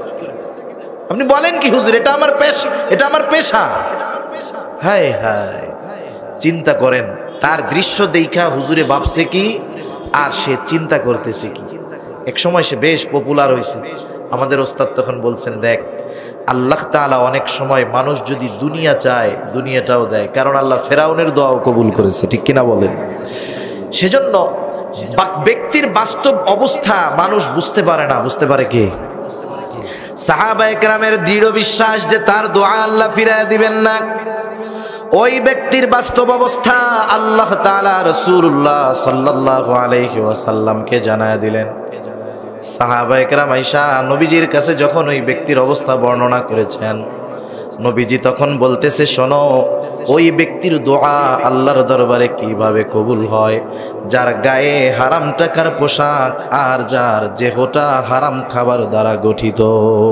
আপনি বলেন কি হুজুর, এটা আমার পেশা, এটা আমার পেশা। হায় হায়, চিন্তা করেন, তার দৃশ্য দেখা হুজুরে ভাবছে কি, আর সে চিন্তা করতেছে কি। এক সময় সে বেশ পপুলার হয়েছে। আমাদের ওস্তাদ তখন বলছেন, দেখ, আল্লাহ তাআলা অনেক সময় মানুষ যদি দুনিয়া চায় দুনিয়াটাও দেয়, কারণ আল্লাহ ফেরাউনের দোয়াও কবুল করেছে, ঠিক কিনা বলেন? সেজন্য ব্যক্তির বাস্তব অবস্থা মানুষ বুঝতে পারে না, বুঝতে পারে কে? সাহাবায়ে কেরামের দৃঢ় বিশ্বাস যে তার দোয়া আল্লাহ ফিরায় দিবেন না। ওই ব্যক্তির বাস্তব অবস্থা আল্লাহ তাআলা রাসূলুল্লাহ সাল্লাল্লাহু আলাইহি ওয়াসাল্লামকে জানায় দিলেন। সাহাবায়ে কেরাম আয়েশা নবীজির কাছে যখন ওই ব্যক্তির অবস্থা বর্ণনা করেছেন, নবীজি তখন বলতেছে, শোনো, ওই ব্যক্তির দোয়া আল্লাহর দরবারে কিভাবে কবুল হয়, যার গায়ে হারাম টাকার পোশাক আর যার দেহটা হারাম খাবার দ্বারা গঠিত।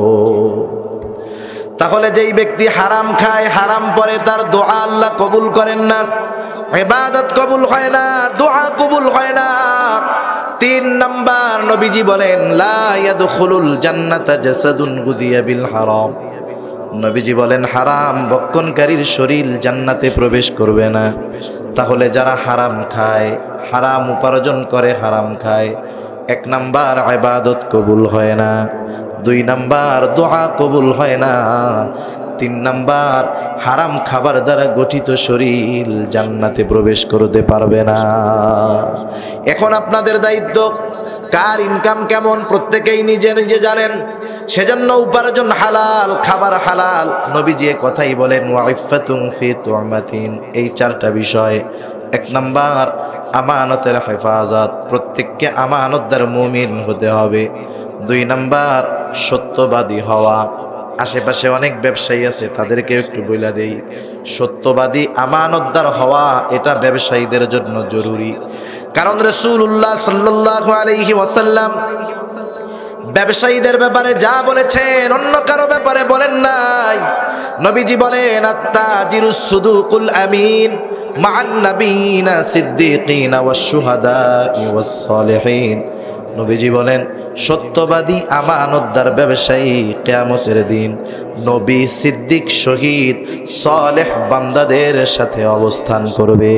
তাহলে যেই ব্যক্তি হারাম খায়, হারাম পরে, তার দোয়া আল্লাহ কবুল করেন না, ইবাদত কবুল হয় না, দোয়া কবুল হয় না। তিন নাম্বার নবীজি বলেন, লা ইয়াদখুলুল জান্নাতা জাসাদুন গুদিয়া বিল হারাম। নবীজি বলেন, হারাম ভক্ষণকারীর শরীর জান্নাতে প্রবেশ করবে না। তাহলে যারা হারাম খায়, হারাম উপার্জন করে, হারাম খায়, এক নাম্বার ইবাদত কবুল হয় না, দুই নাম্বার দোয়া কবুল হয় না, তিন নাম্বার হারাম খাবার দ্বারা গঠিত শরীর জান্নাতে প্রবেশ করতে পারবে না। এখন আপনাদের দায়িত্ব, কার ইনকাম কেমন প্রত্যেকেই নিজে নিজে জানেন। সেজন্য উপার্জন হালাল, খাবার হালাল। নবীজি কথাই বলেন, ওয়াইফাতুন ফি তুমাতিন, এই চারটা বিষয়। এক নাম্বার আমানতের হেফাজত, প্রত্যেককে আমানতদার মুমিন হতে হবে। দুই নাম্বার সত্যবাদী হওয়া। আশেপাশে অনেক ব্যবসায়ী আছে, তাদেরকে একটু বলে দেই, সত্যবাদী আমানতদার হওয়া এটা ব্যবসায়ীদের জন্য জরুরি। কারণ রাসূলুল্লাহ সাল্লাল্লাহু আলাইহি ওয়াসাল্লাম ব্যবসায়ীদের ব্যাপারে যা বলেছেন অন্য কারো ব্যাপারে বলেন নাই। নবীজি বলেন, আত-তাজিরুস সুদুকুল আমিন মা'আন নাবিয়িনা সিদ্দিকিনা ওয়াশ শুহাদা'i ওয়াস সালিহিন। নবীজি বলেন, সত্যবাদী আমানতদার ব্যবসায়ী কিয়ামতের দিন নবী, সিদ্দিক, শহীদ, সালেহ বান্দাদের সাথে অবস্থান করবে।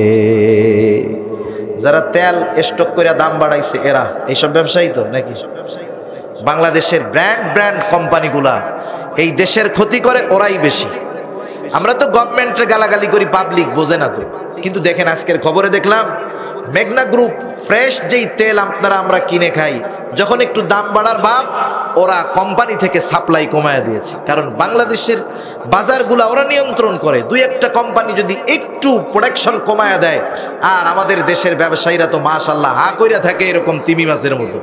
যারা তেল স্টক করে দাম বাড়াইছে এরা এইসব ব্যবসায়ী তো নাকি? বাংলাদেশের ব্র্যান্ড ব্র্যান্ড কোম্পানিগুলা এই দেশের ক্ষতি করে ওরাই বেশি। আমরা তো গভর্নমেন্টের গালাগালি করি, পাবলিক বোঝে না তো। কিন্তু দেখেন, আজকের খবরে দেখলাম মেঘনা গ্রুপ ফ্রেশ যেই তেল আপনারা আমরা কিনে খাই, যখন একটু দাম বাড়ার ভাব, ওরা কোম্পানি থেকে সাপ্লাই কমায় দিয়েছে। কারণ বাংলাদেশের বাজারগুলা ওরা নিয়ন্ত্রণ করে। দুই একটা কোম্পানি যদি একটু প্রোডাকশন কমায় দেয়, আর আমাদের দেশের ব্যবসায়ীরা তো মাশাআল্লাহ হা কইরা থাকে এরকম তিমি মাছের মতো।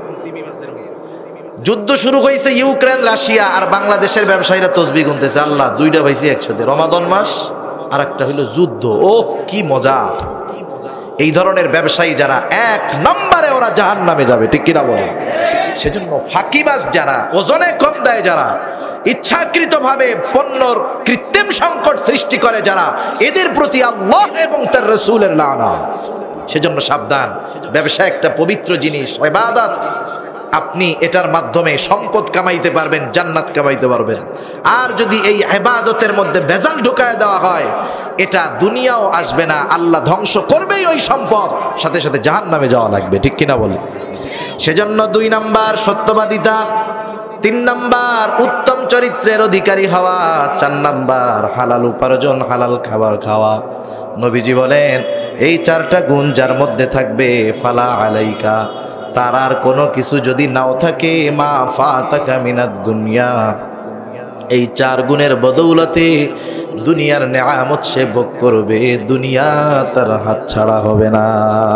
যুদ্ধ শুরু হয়েছে ইউক্রেন রাশিয়া, আর বাংলাদেশের ব্যবসায়ীরা তসবিহ গুনতেছে, আল্লাহ দুইটা পাইছি একসাথে, রমাদান মাস আর একটা হইলো যুদ্ধ। ও কি মজা! এই ধরনের ব্যবসায়ী যারা, এক নম্বরে ওরা জাহান্নামে যাবে, ঠিক কিনা বলে? সেজন্য ফাঁকিবাজ যারা, ওজনে কম দেয় যারা, ইচ্ছাকৃতভাবে পণ্যর কৃত্রিম সংকট সৃষ্টি করে যারা, এদের প্রতি আল্লাহ এবং তার রাসূলের লানত। সেজন্য সাবধান। ব্যবসা একটা পবিত্র জিনিস, ইবাদত। আপনি এটার মাধ্যমে সম্পদ কামাইতে পারবেন, জান্নাত কামাইতে পারবেন। আর যদি এই ইবাদতের মধ্যে ভেজাল ঢুকায় দেওয়া হয়, এটা দুনিয়াও আসবে না, আল্লাহ ধ্বংস করবেই ওই সম্পদ, সাথে সাথে জাহান্নামে যাওয়া লাগবে, ঠিক কিনা বলে? সেজন্য দুই নাম্বার সত্যবাদিতা, তিন নাম্বার উত্তম চরিত্রের অধিকারী হওয়া, চার নাম্বার হালাল উপার্জন, হালাল খাবার খাওয়া। নবীজি বলেন, এই চারটা গুণ যার মধ্যে থাকবে, ফালা আলাইকা, তার আর কোনো কিছু যদি নাও থাকে, মা ফাতাকা মিনাদ দুনিয়া, এই চার গুণের বদৌলতে দুনিয়ার নেয়ামত সে ভোগ করবে, দুনিয়া তার হাত ছাড়া হবে না।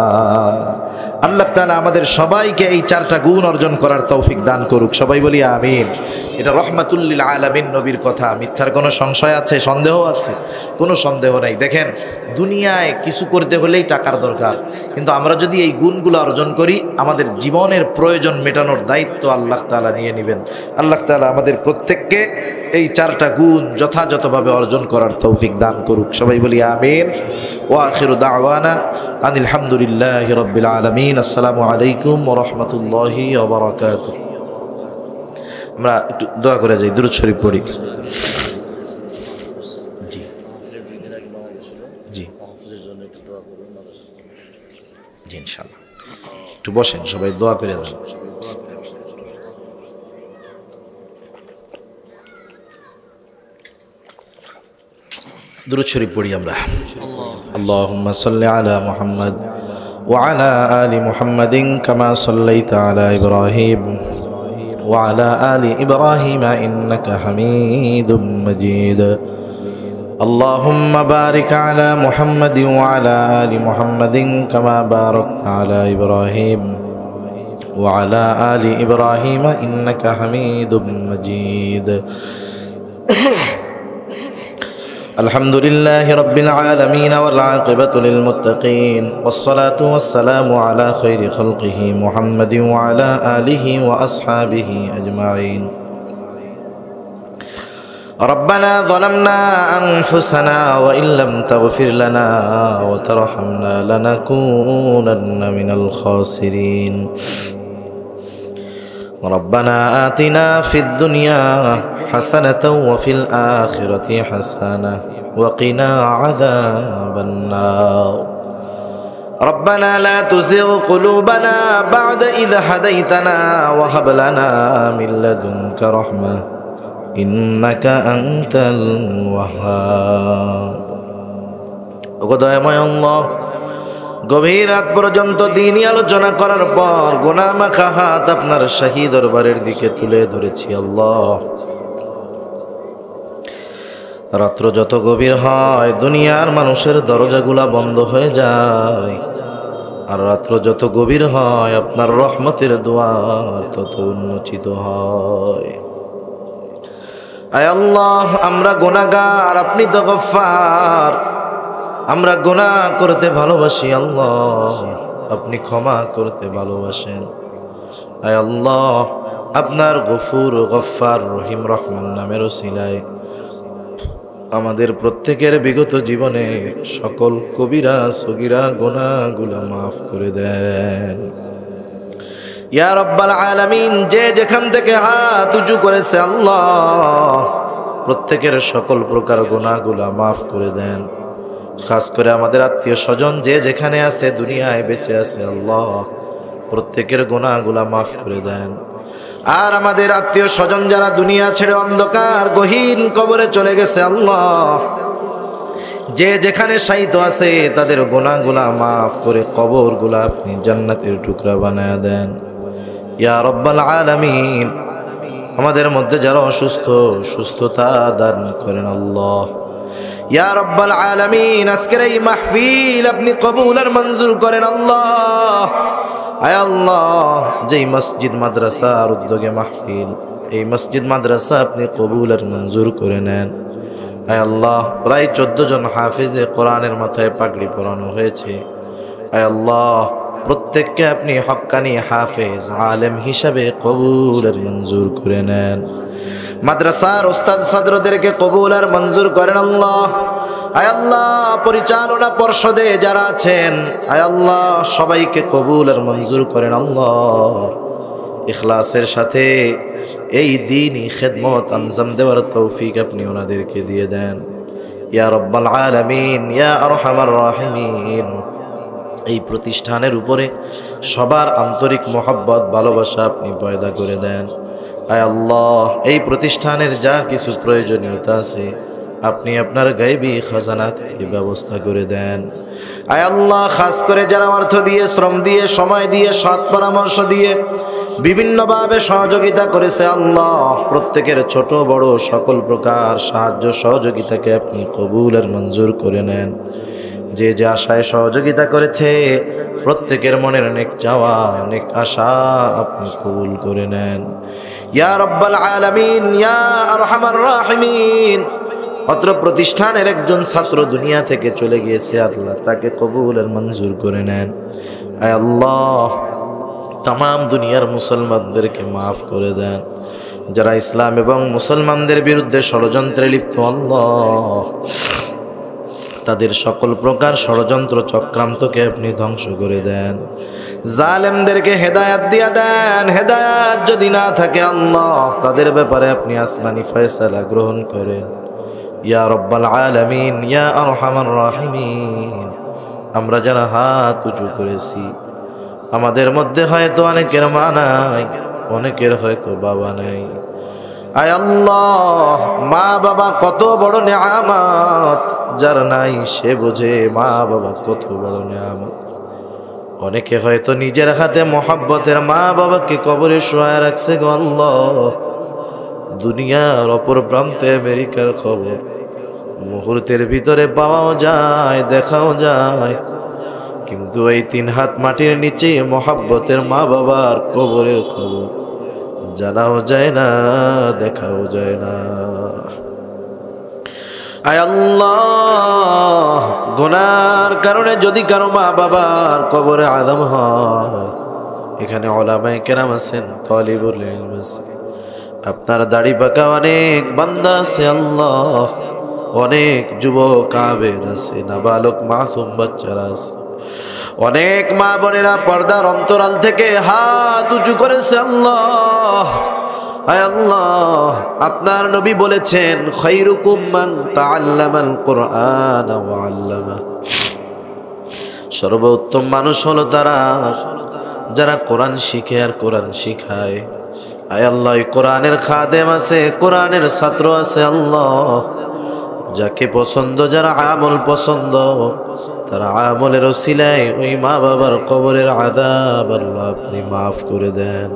আল্লাহ তাআলা আমাদের সবাইকে এই চারটা গুণ অর্জন করার তৌফিক দান করুক, সবাই বলি আমিন। এটা রহমাতুল লিল আলামিন নবীর কথা, মিথ্যার কোনো সংশয় আছে, সন্দেহ আছে? কোনো সন্দেহ নাই। দেখেন, দুনিয়ায় কিছু করতে হলেই টাকার দরকার, কিন্তু আমরা যদি এই গুণগুলো অর্জন করি, আমাদের জীবনের প্রয়োজন মেটানোর দায়িত্ব আল্লাহ তাআলা নিয়ে নেবেন। আল্লাহ তাআলা আমাদের প্রত্যেককে এই চারটা গুণ যথাযথভাবে অর্জন করার তৌফিক দান করুক, সবাই বলি আমিন। ওয়া আখিরু দাওয়ানা আনিল হামদুলিল্লাহি রাব্বিল আলামিন। আসসালামু আলাইকুম ওয়া রাহমাতুল্লাহি ওয়া বারাকাতুহু। আমরা একটু দোয়া করে যাই, দুরূদ শরীফ পড়ি। জি জি জি ইনশাআল্লাহ। একটু বসেন, সবাই দোয়া করে যান। দুরূদ শরীফ পড়ি আমরা। আল্লাহুম্মা সাল্লি আলা মুহাম্মাদ ওয়া আলা আলি মুহাম্মাদিন কামা সাল্লাইতা আলা ইব্রাহিম ওয়া আলা আলি ইব্রাহিম ইন্নাকা হামিদুম মাজিদ। আল্লাহুম্মা বারিক আলা মুহাম্মাদিন ওয়া আলা আলি মুহাম্মাদিন কামা বারাকতা আলা ইব্রাহিম ওয়া আলা আলি ইব্রাহিম ইন্নাকা হামিদুম মাজিদ। الحمد لله رب العالمين والعاقبة للمتقين والصلاة والسلام على خير خلقه محمد وعلى آله وأصحابه أجمعين. ربنا ظلمنا أنفسنا وإن لم تغفر لنا وترحمنا لنكونن من الخاسرين. ربنا آتنا في الدنيا حسنة وفي الآخرة حسنة وقنا عذاب النار. ربنا لا تزغ قلوبنا بعد إذ هديتنا وهب لنا من لدنك رحمة إنك أنت الوهاب. দয়াময় আল্লাহ, গভীর রাত পর্যন্ত দিনই আলোচনা করার পর গুনাহ মাখা হাত আপনার শাহী দরবারের দিকে তুলে ধরেছি আল্লাহ। রাত্র যত গভীর হয় দুনিয়ার মানুষের দরজাগুলা বন্ধ হয়ে যায়, আর রাত্র যত গভীর হয় আপনার রহমতের দুয়ার তত উন্মোচিত হয়। আয় আল্লাহ, আমরা গুনাহগার, আপনি তো গফফার। আমরা গুনাহ করতে ভালোবাসি আল্লাহ, আপনি ক্ষমা করতে ভালোবাসেন। আয় আল্লাহ, আপনার গফুর, গফফার, রহিম, রহমান নামের ওসিলায় আমাদের প্রত্যেকের বিগত জীবনে সকল কবিরা সগীরা গুনাহগুলো মাফ করে দেন ইয়া রাব্বাল আলামিন। যে যেখান থেকে হাত উঁচু করেছে আল্লাহ, প্রত্যেকের সকল প্রকার গুনাহগুলো মাফ করে দেন। খাস করে আমাদের আত্মীয় স্বজন যে যেখানে আছে, দুনিয়ায় বেঁচে আছে আল্লাহ, প্রত্যেকের গুনাহগুলো মাফ করে দেন। আর আমাদের আত্মীয় স্বজন যারা দুনিয়া ছেড়ে অন্ধকার গহীন কবরে চলে গেছে আল্লাহ, যে যেখানে শায়িত আছে তাদের গুনাহগুলো মাফ করে কবরগুলো আপনি জান্নাতের টুকরা বানায় দেন ইয়া রাব্বাল আলামিন। আমাদের মধ্যে যারা অসুস্থ, সুস্থতা দান করেন আল্লাহ ইয়া রাব্বাল আলামিন। আজকের এই মাহফিল আপনি কবুল আর মঞ্জুর করেন আল্লাহ। আয় আল্লাহ, যেই মসজিদ মাদ্রাসার উদ্যোগে মাহফিল, এই মসজিদ মাদ্রাসা আপনি কবুল আর মঞ্জুর করে নেন। আয় আল্লাহ, প্রায় চোদ্দ জন হাফেজে কোরআনের মাথায় পাগড়ি পরানো হয়েছে। আয় আল্লাহ, প্রত্যেককে আপনি হক্কানি হাফেজ আলেম হিসাবে কবুল আর মঞ্জুর করে নেন। মাদ্রাসার ওস্তাদ ছাত্রদেরকে কবুল আর মঞ্জুর করেন আল্লাহ। আয় আল্লাহ, পরিচালনা পর্ষদে যারা আছেন আয় আল্লাহ সবাইকে কবুল আর মঞ্জুর করেন আল্লাহ। ইখলাসের সাথে এই দ্বীনি খেদমত আঞ্জাম দেওয়ার তৌফিক আপনি ওনাদেরকে দিয়ে দেন ইয়া রাব্বাল আলামিন ইয়া আরহামার রাহিমিন। এই প্রতিষ্ঠানের উপরে সবার আন্তরিক মোহাব্বত, ভালোবাসা আপনি পয়দা করে দেন। আয় আল্লাহ, এই প্রতিষ্ঠানের যা কিছু প্রয়োজনীয়তা আছে আপনি আপনার গায়বী খাজানা থেকে ব্যবস্থা করে দেন। আয় আল্লাহ, খাস করে যারা অর্থ দিয়ে, শ্রম দিয়ে, সময় দিয়ে, সৎ পরামর্শ দিয়ে বিভিন্নভাবে সহযোগিতা করেছে আল্লাহ, প্রত্যেকের ছোট বড় সকল প্রকার সাহায্য সহযোগিতাকে আপনি কবুল আর মঞ্জুর করে নেন। যে যে আশায় সহযোগিতা করেছে প্রত্যেকের মনের নেক চাওয়া, নেক আশা আপনি কবুল করে নেন ইয়া রাব্বাল আলামিন ইয়া আরহামার রাহিমিন। অত্র প্রতিষ্ঠানের একজন ছাত্র দুনিয়া থেকে চলে গিয়েছে আল্লাহ, তাকে কবুল আর মঞ্জুর করে নেন। আয় আল্লাহ, तमाम दुनियार मुसलमानদেরকে माफ করে দেন যারা ইসলাম এবং মুসলমানদের বিরুদ্ধে ষড়যন্ত্রে লিপ্ত আল্লাহ তাদের সকল প্রকার ষড়যন্ত্র চক্রান্তকে আপনি ধ্বংস করে দেন জালেমদেরকে হেদায়েত দিয়া দেন হেদায়েত যদি না থাকে আল্লাহ তাদের ব্যাপারে আপনি আসমানি ফয়সালা গ্রহণ করেন ইয়া রাব্বাল আলামিন ইয়া আরহামার রাহিমিন আমরা যারা হাত উঁচু করেছি আমাদের মধ্যে হয়তো অনেকের মা নাই অনেকের হয়তো বাবা নাই আয় আল্লাহ মা বাবা কত বড় নিয়ামত যার নাই সে বোঝে মা বাবা কত বড় নিয়ামত। অনেকে হয়তো নিজের হাতে মোহাব্বতের মা বাবাকে কবরে শোয়া রাখছে গো আল্লাহ। দুনিয়ার অপর প্রান্তে আমেরিকার খবর মুহূর্তের ভিতরে পাওয়াও যায়, দেখাও যায়, কিন্তু এই তিন হাত মাটির নিচে মোহাব্বতের মা বাবার কবরের খবর জানাও যায় না, দেখাও যায় না। আয় আল্লাহ, গুনার কারণে যদি কারো মা বাবার কবরে আযাব হয়, এখানে উলামায়ে কেরাম আছেন, তালিবুল ইলম আছে, আপনার দাড়ি পাকা অনেক বান্দা আছে আল্লাহ, অনেক যুবক আবেদ আছে, নাবালক মাসুম বাচ্চারা আছে, অনেক মা বোনেরা পর্দার অন্তরাল থেকে হাত উঁচু করেছে আল্লাহ। আয় আল্লাহ, আপনার নবী বলেছেন খায়রুকুম মান তাআল্লামাল কুরআন ওয়া আল্লামা, সর্বোত্তম মানুষ হলো তারা যারা কোরআন শিখে আর কোরআন শিখায়। আয় আল্লাহ, কোরআনের খাদেম আছে, কোরআনের ছাত্র আছে আল্লাহ, যাকে পছন্দ, যারা আমল পছন্দ, তারা আমলের ওসিলায় ওই মা বাবার কবরের আযাব আল্লাহ আপনি মাফ করে দেন,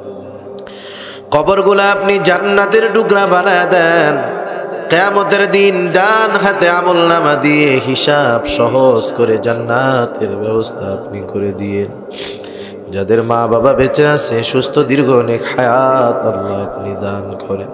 কবরগুলা আপনি জান্নাতের টুকরা বানায় দেন। কিয়ামতের দিন ডান হাতে আমলনামা দিয়ে হিসাব সহজ করে জান্নাতের ব্যবস্থা আপনি করে দিয়েন। যাদের মা বাবা বেঁচে আছে সুস্থ দীর্ঘ নেক হায়াত আল্লাহ আপনি দান করেন।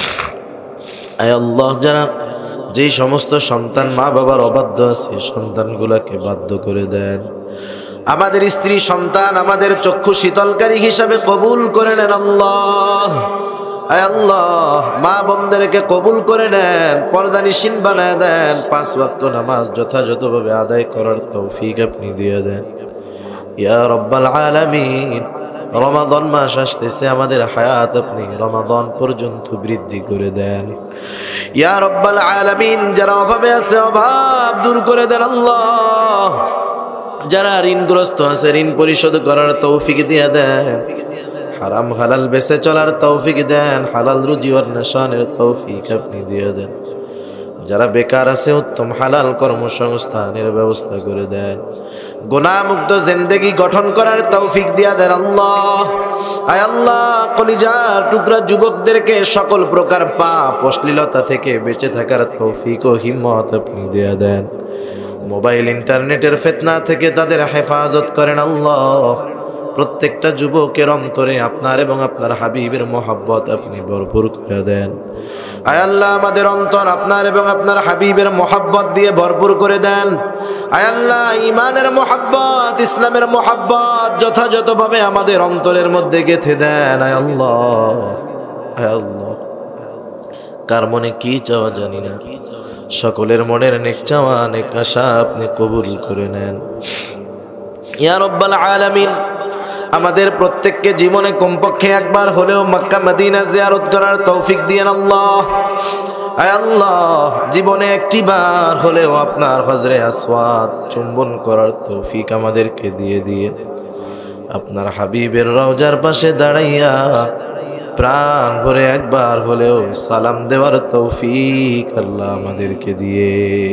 আয় আল্লাহ, যারা যেই সমস্ত সন্তান মা বাবার অবাধ্য আছে সন্তানগুলাকে বাধ্য করে দেন। আমাদের স্ত্রী সন্তান আমাদের চক্ষু শীতলকারী হিসাবে কবুল করে নেন আল্লাহ। আয় আল্লাহ, মা বোনদেরকে কবুল করে নেন, পর্দানিশীন বানায় দেন, পাঁচ ওয়াক্ত নামাজ যথাযথভাবে আদায় করার তৌফিক আপনি দিয়ে দেন ইয়া রব্বাল আলামিন। রমাদান মাস আসতেছে, আমাদের হায়াত আপনি রমাদান পর্যন্ত বৃদ্ধি করে দেন ইয়া রব্বাল আলামিন। যারা অভাবে আছে অভাব দূর করে দেন আল্লাহ। যারা ঋণগ্রস্ত আছে ঋণ পরিশোধ করার তৌফিক দিয়ে দেন। হারাম হালাল বেঁচে চলার তৌফিক দেন, হালাল রুজি অন্বেষণের তৌফিক আপনি দিয়ে দেন। যারা বেকার আছে উত্তম হালাল কর্মসংস্থানের ব্যবস্থা করে দেন। গুনাহমুক্ত জিন্দেগি গঠন করার তৌফিক দিয়া দেন আল্লাহ। আয় আল্লাহ, কলিজার টুকরা যুবকদেরকে সকল প্রকার পাপ অশ্লীলতা থেকে বেঁচে থাকার তৌফিক ও হিম্মত আপনি দিয়া দেন। মোবাইল ইন্টারনেটের ফিতনা থেকে তাদের হেফাজত করেন আল্লাহ। প্রত্যেকটা যুবকের অন্তরে আপনার এবং আপনার হাবিবের মোহাব্বত আপনি ভরপুর করে দেন। আয় আল্লাহ, আমাদের অন্তর আপনার এবং আপনার হাবিবের মোহাব্বত দিয়ে ভরপুর করে দেন। আয় আল্লাহ, ঈমানের মোহাব্বত, ইসলামের মোহাব্বত যথাযথভাবে আমাদের অন্তরের মধ্যে গেঁথে দেন। আয় আল্লাহ, আয় আল্লাহ, কার মনে কি চাওয়া জানি না, সকলের মনের নেক চাওয়া নেক আশা আপনি কবুল করে নেন ইয়া রব্বাল আলামিন। আমাদের প্রত্যেককে জীবনে কমপক্ষে একবার হলেও মক্কা মদিনা জিয়ারত করার তৌফিক দিয়েন আল্লাহ। আয় আল্লাহ, জীবনে একটি বার হলেও আপনার হজরে আসওয়াদ চুম্বন করার তৌফিক আমাদেরকে দিয়ে দিয়েন। আপনার হাবিবের রওজার পাশে দাঁড়াইয়া প্রাণ ভরে একবার হলেও সালাম দেওয়ার তৌফিক আল্লাহ আমাদেরকে দিয়ে।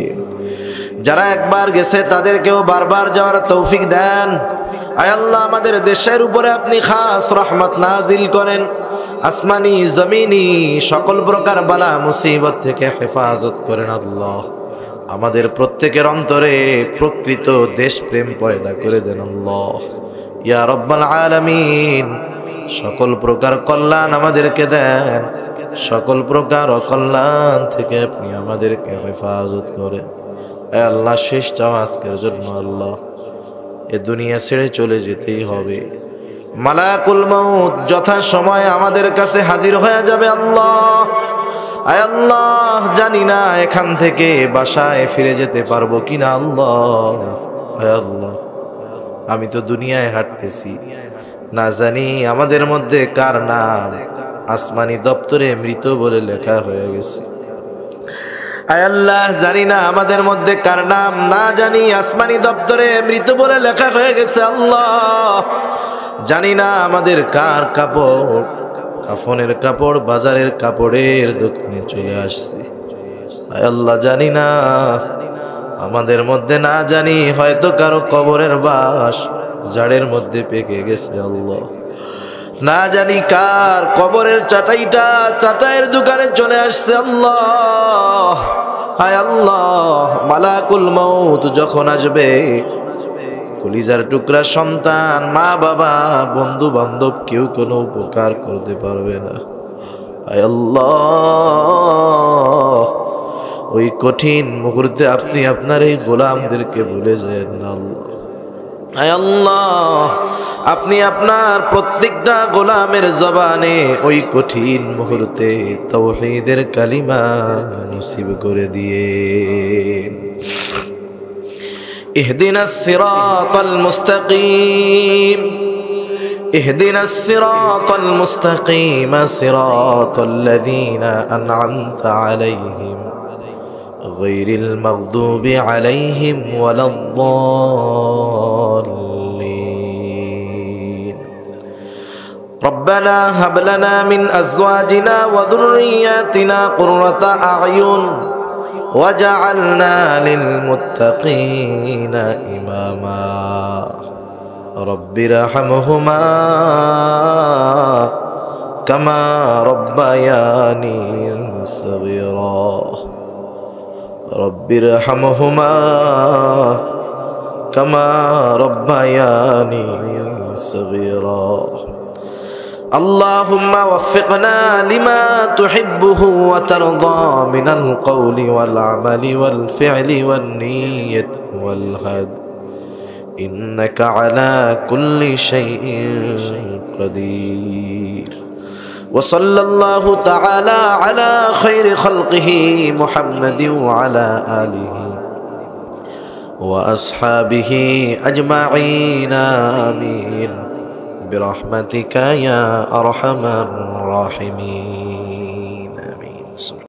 যারা একবার গেছে তাদেরকেও বারবার যাওয়ার তৌফিক দেন। আয় আল্লাহ, আমাদের দেশের উপরে আপনি খাস রহমত নাজিল করেন। আসমানি জমিনি সকল প্রকার বালা মুসিবত থেকে হেফাজত করেন আল্লাহ। আমাদের প্রত্যেকের অন্তরে প্রকৃত দেশপ্রেম পয়দা করে দেন আল্লাহ ইয়া রব্বাল আলামিন। সকল প্রকার কল্যাণ আমাদেরকে দেন, সকল প্রকার অকল্যাণ থেকে আপনি আমাদেরকে হেফাজত করেন। আয় আল্লাহ, শেষ চাও আজকের জন্য আল্লাহ, এ দুনিয়া ছেড়ে চলে যেতেই হবে। মালাকুল মউত যথা সময় আমাদের কাছে হাজির হয়ে যাবে আল্লাহ। আয় আল্লাহ, জানি না এখান থেকে বাসায় ফিরে যেতে পারবো কিনা আল্লাহ। আয় আল্লাহ, আমি তো দুনিয়ায় হাঁটতেছি, না জানি আমাদের মধ্যে কার নাম আসমানি দপ্তরে মৃত বলে লেখা হয়ে গেছে। আয় আল্লাহ, জানি না আমাদের মধ্যে কার নাম না জানি আসমানি দপ্তরে মৃত বলে লেখা হয়ে গেছে আল্লাহ। জানি না আমাদের কার কাপড়, কাফনের কাপড় বাজারের কাপড়ের দোকানে চলে আসছে। আয় আল্লাহ, জানি না আমাদের মধ্যে না জানি হয়তো কারো কবরের বাস জাড়ের মধ্যে পেকে গেছে আল্লাহ, না জানি কার কবরের চাটাইটা চাটাইয়ের দোকানে চলে আসছে আল্লাহ। হায় আল্লাহ, মালাকুল মউত যখন আসবে, কলিজার টুকরা সন্তান, মা বাবা, বন্ধু বান্ধব কেউ কোনো উপকার করতে পারবে না। হায় আল্লাহ, ওই কঠিন মুহূর্তে আপনি আপনার এই গোলামদেরকে ভুলে যান না আল্লাহ। হায় আল্লাহ, আপনি আপনার প্রত্যেকটা গোলামের জবানে ওই কঠিন মুহূর্তে তাওহীদের কালিমা নসিব করে দিয়ে। ইহদিনাস সিরাতাল মুস্তাকিম, ইহদিনাস সিরাতাল মুস্তাকিম, সিরাতাল্লাযীনা আন'আমতা আলাইহিম গায়রিল মাগদুবি আলাইহিম ওয়ালাদ-দাল্লিন। রব্বানা হাব লানা মিন আজওয়াজিনা ওয়া যুররিয়্যাতিনা কুররাতা আ'য়ুন ওয়াজআলনা লিল মুত্তাকিনা ইমামা। রব্বিরহামহুমা কামা রব্বায়ানি সগীরা। রব্বিরহামহুমা কামা রব্বায়ানি সগীরা। اللهم وفقنا لما تحبه وترضى من القول والعمل والفعل والنية والهدي إنك على كل شيء قدير. وصلى الله تعالى على خير خلقه محمد وعلى آله وأصحابه أجمعين آمين برحمتك يا أرحم الراحمين.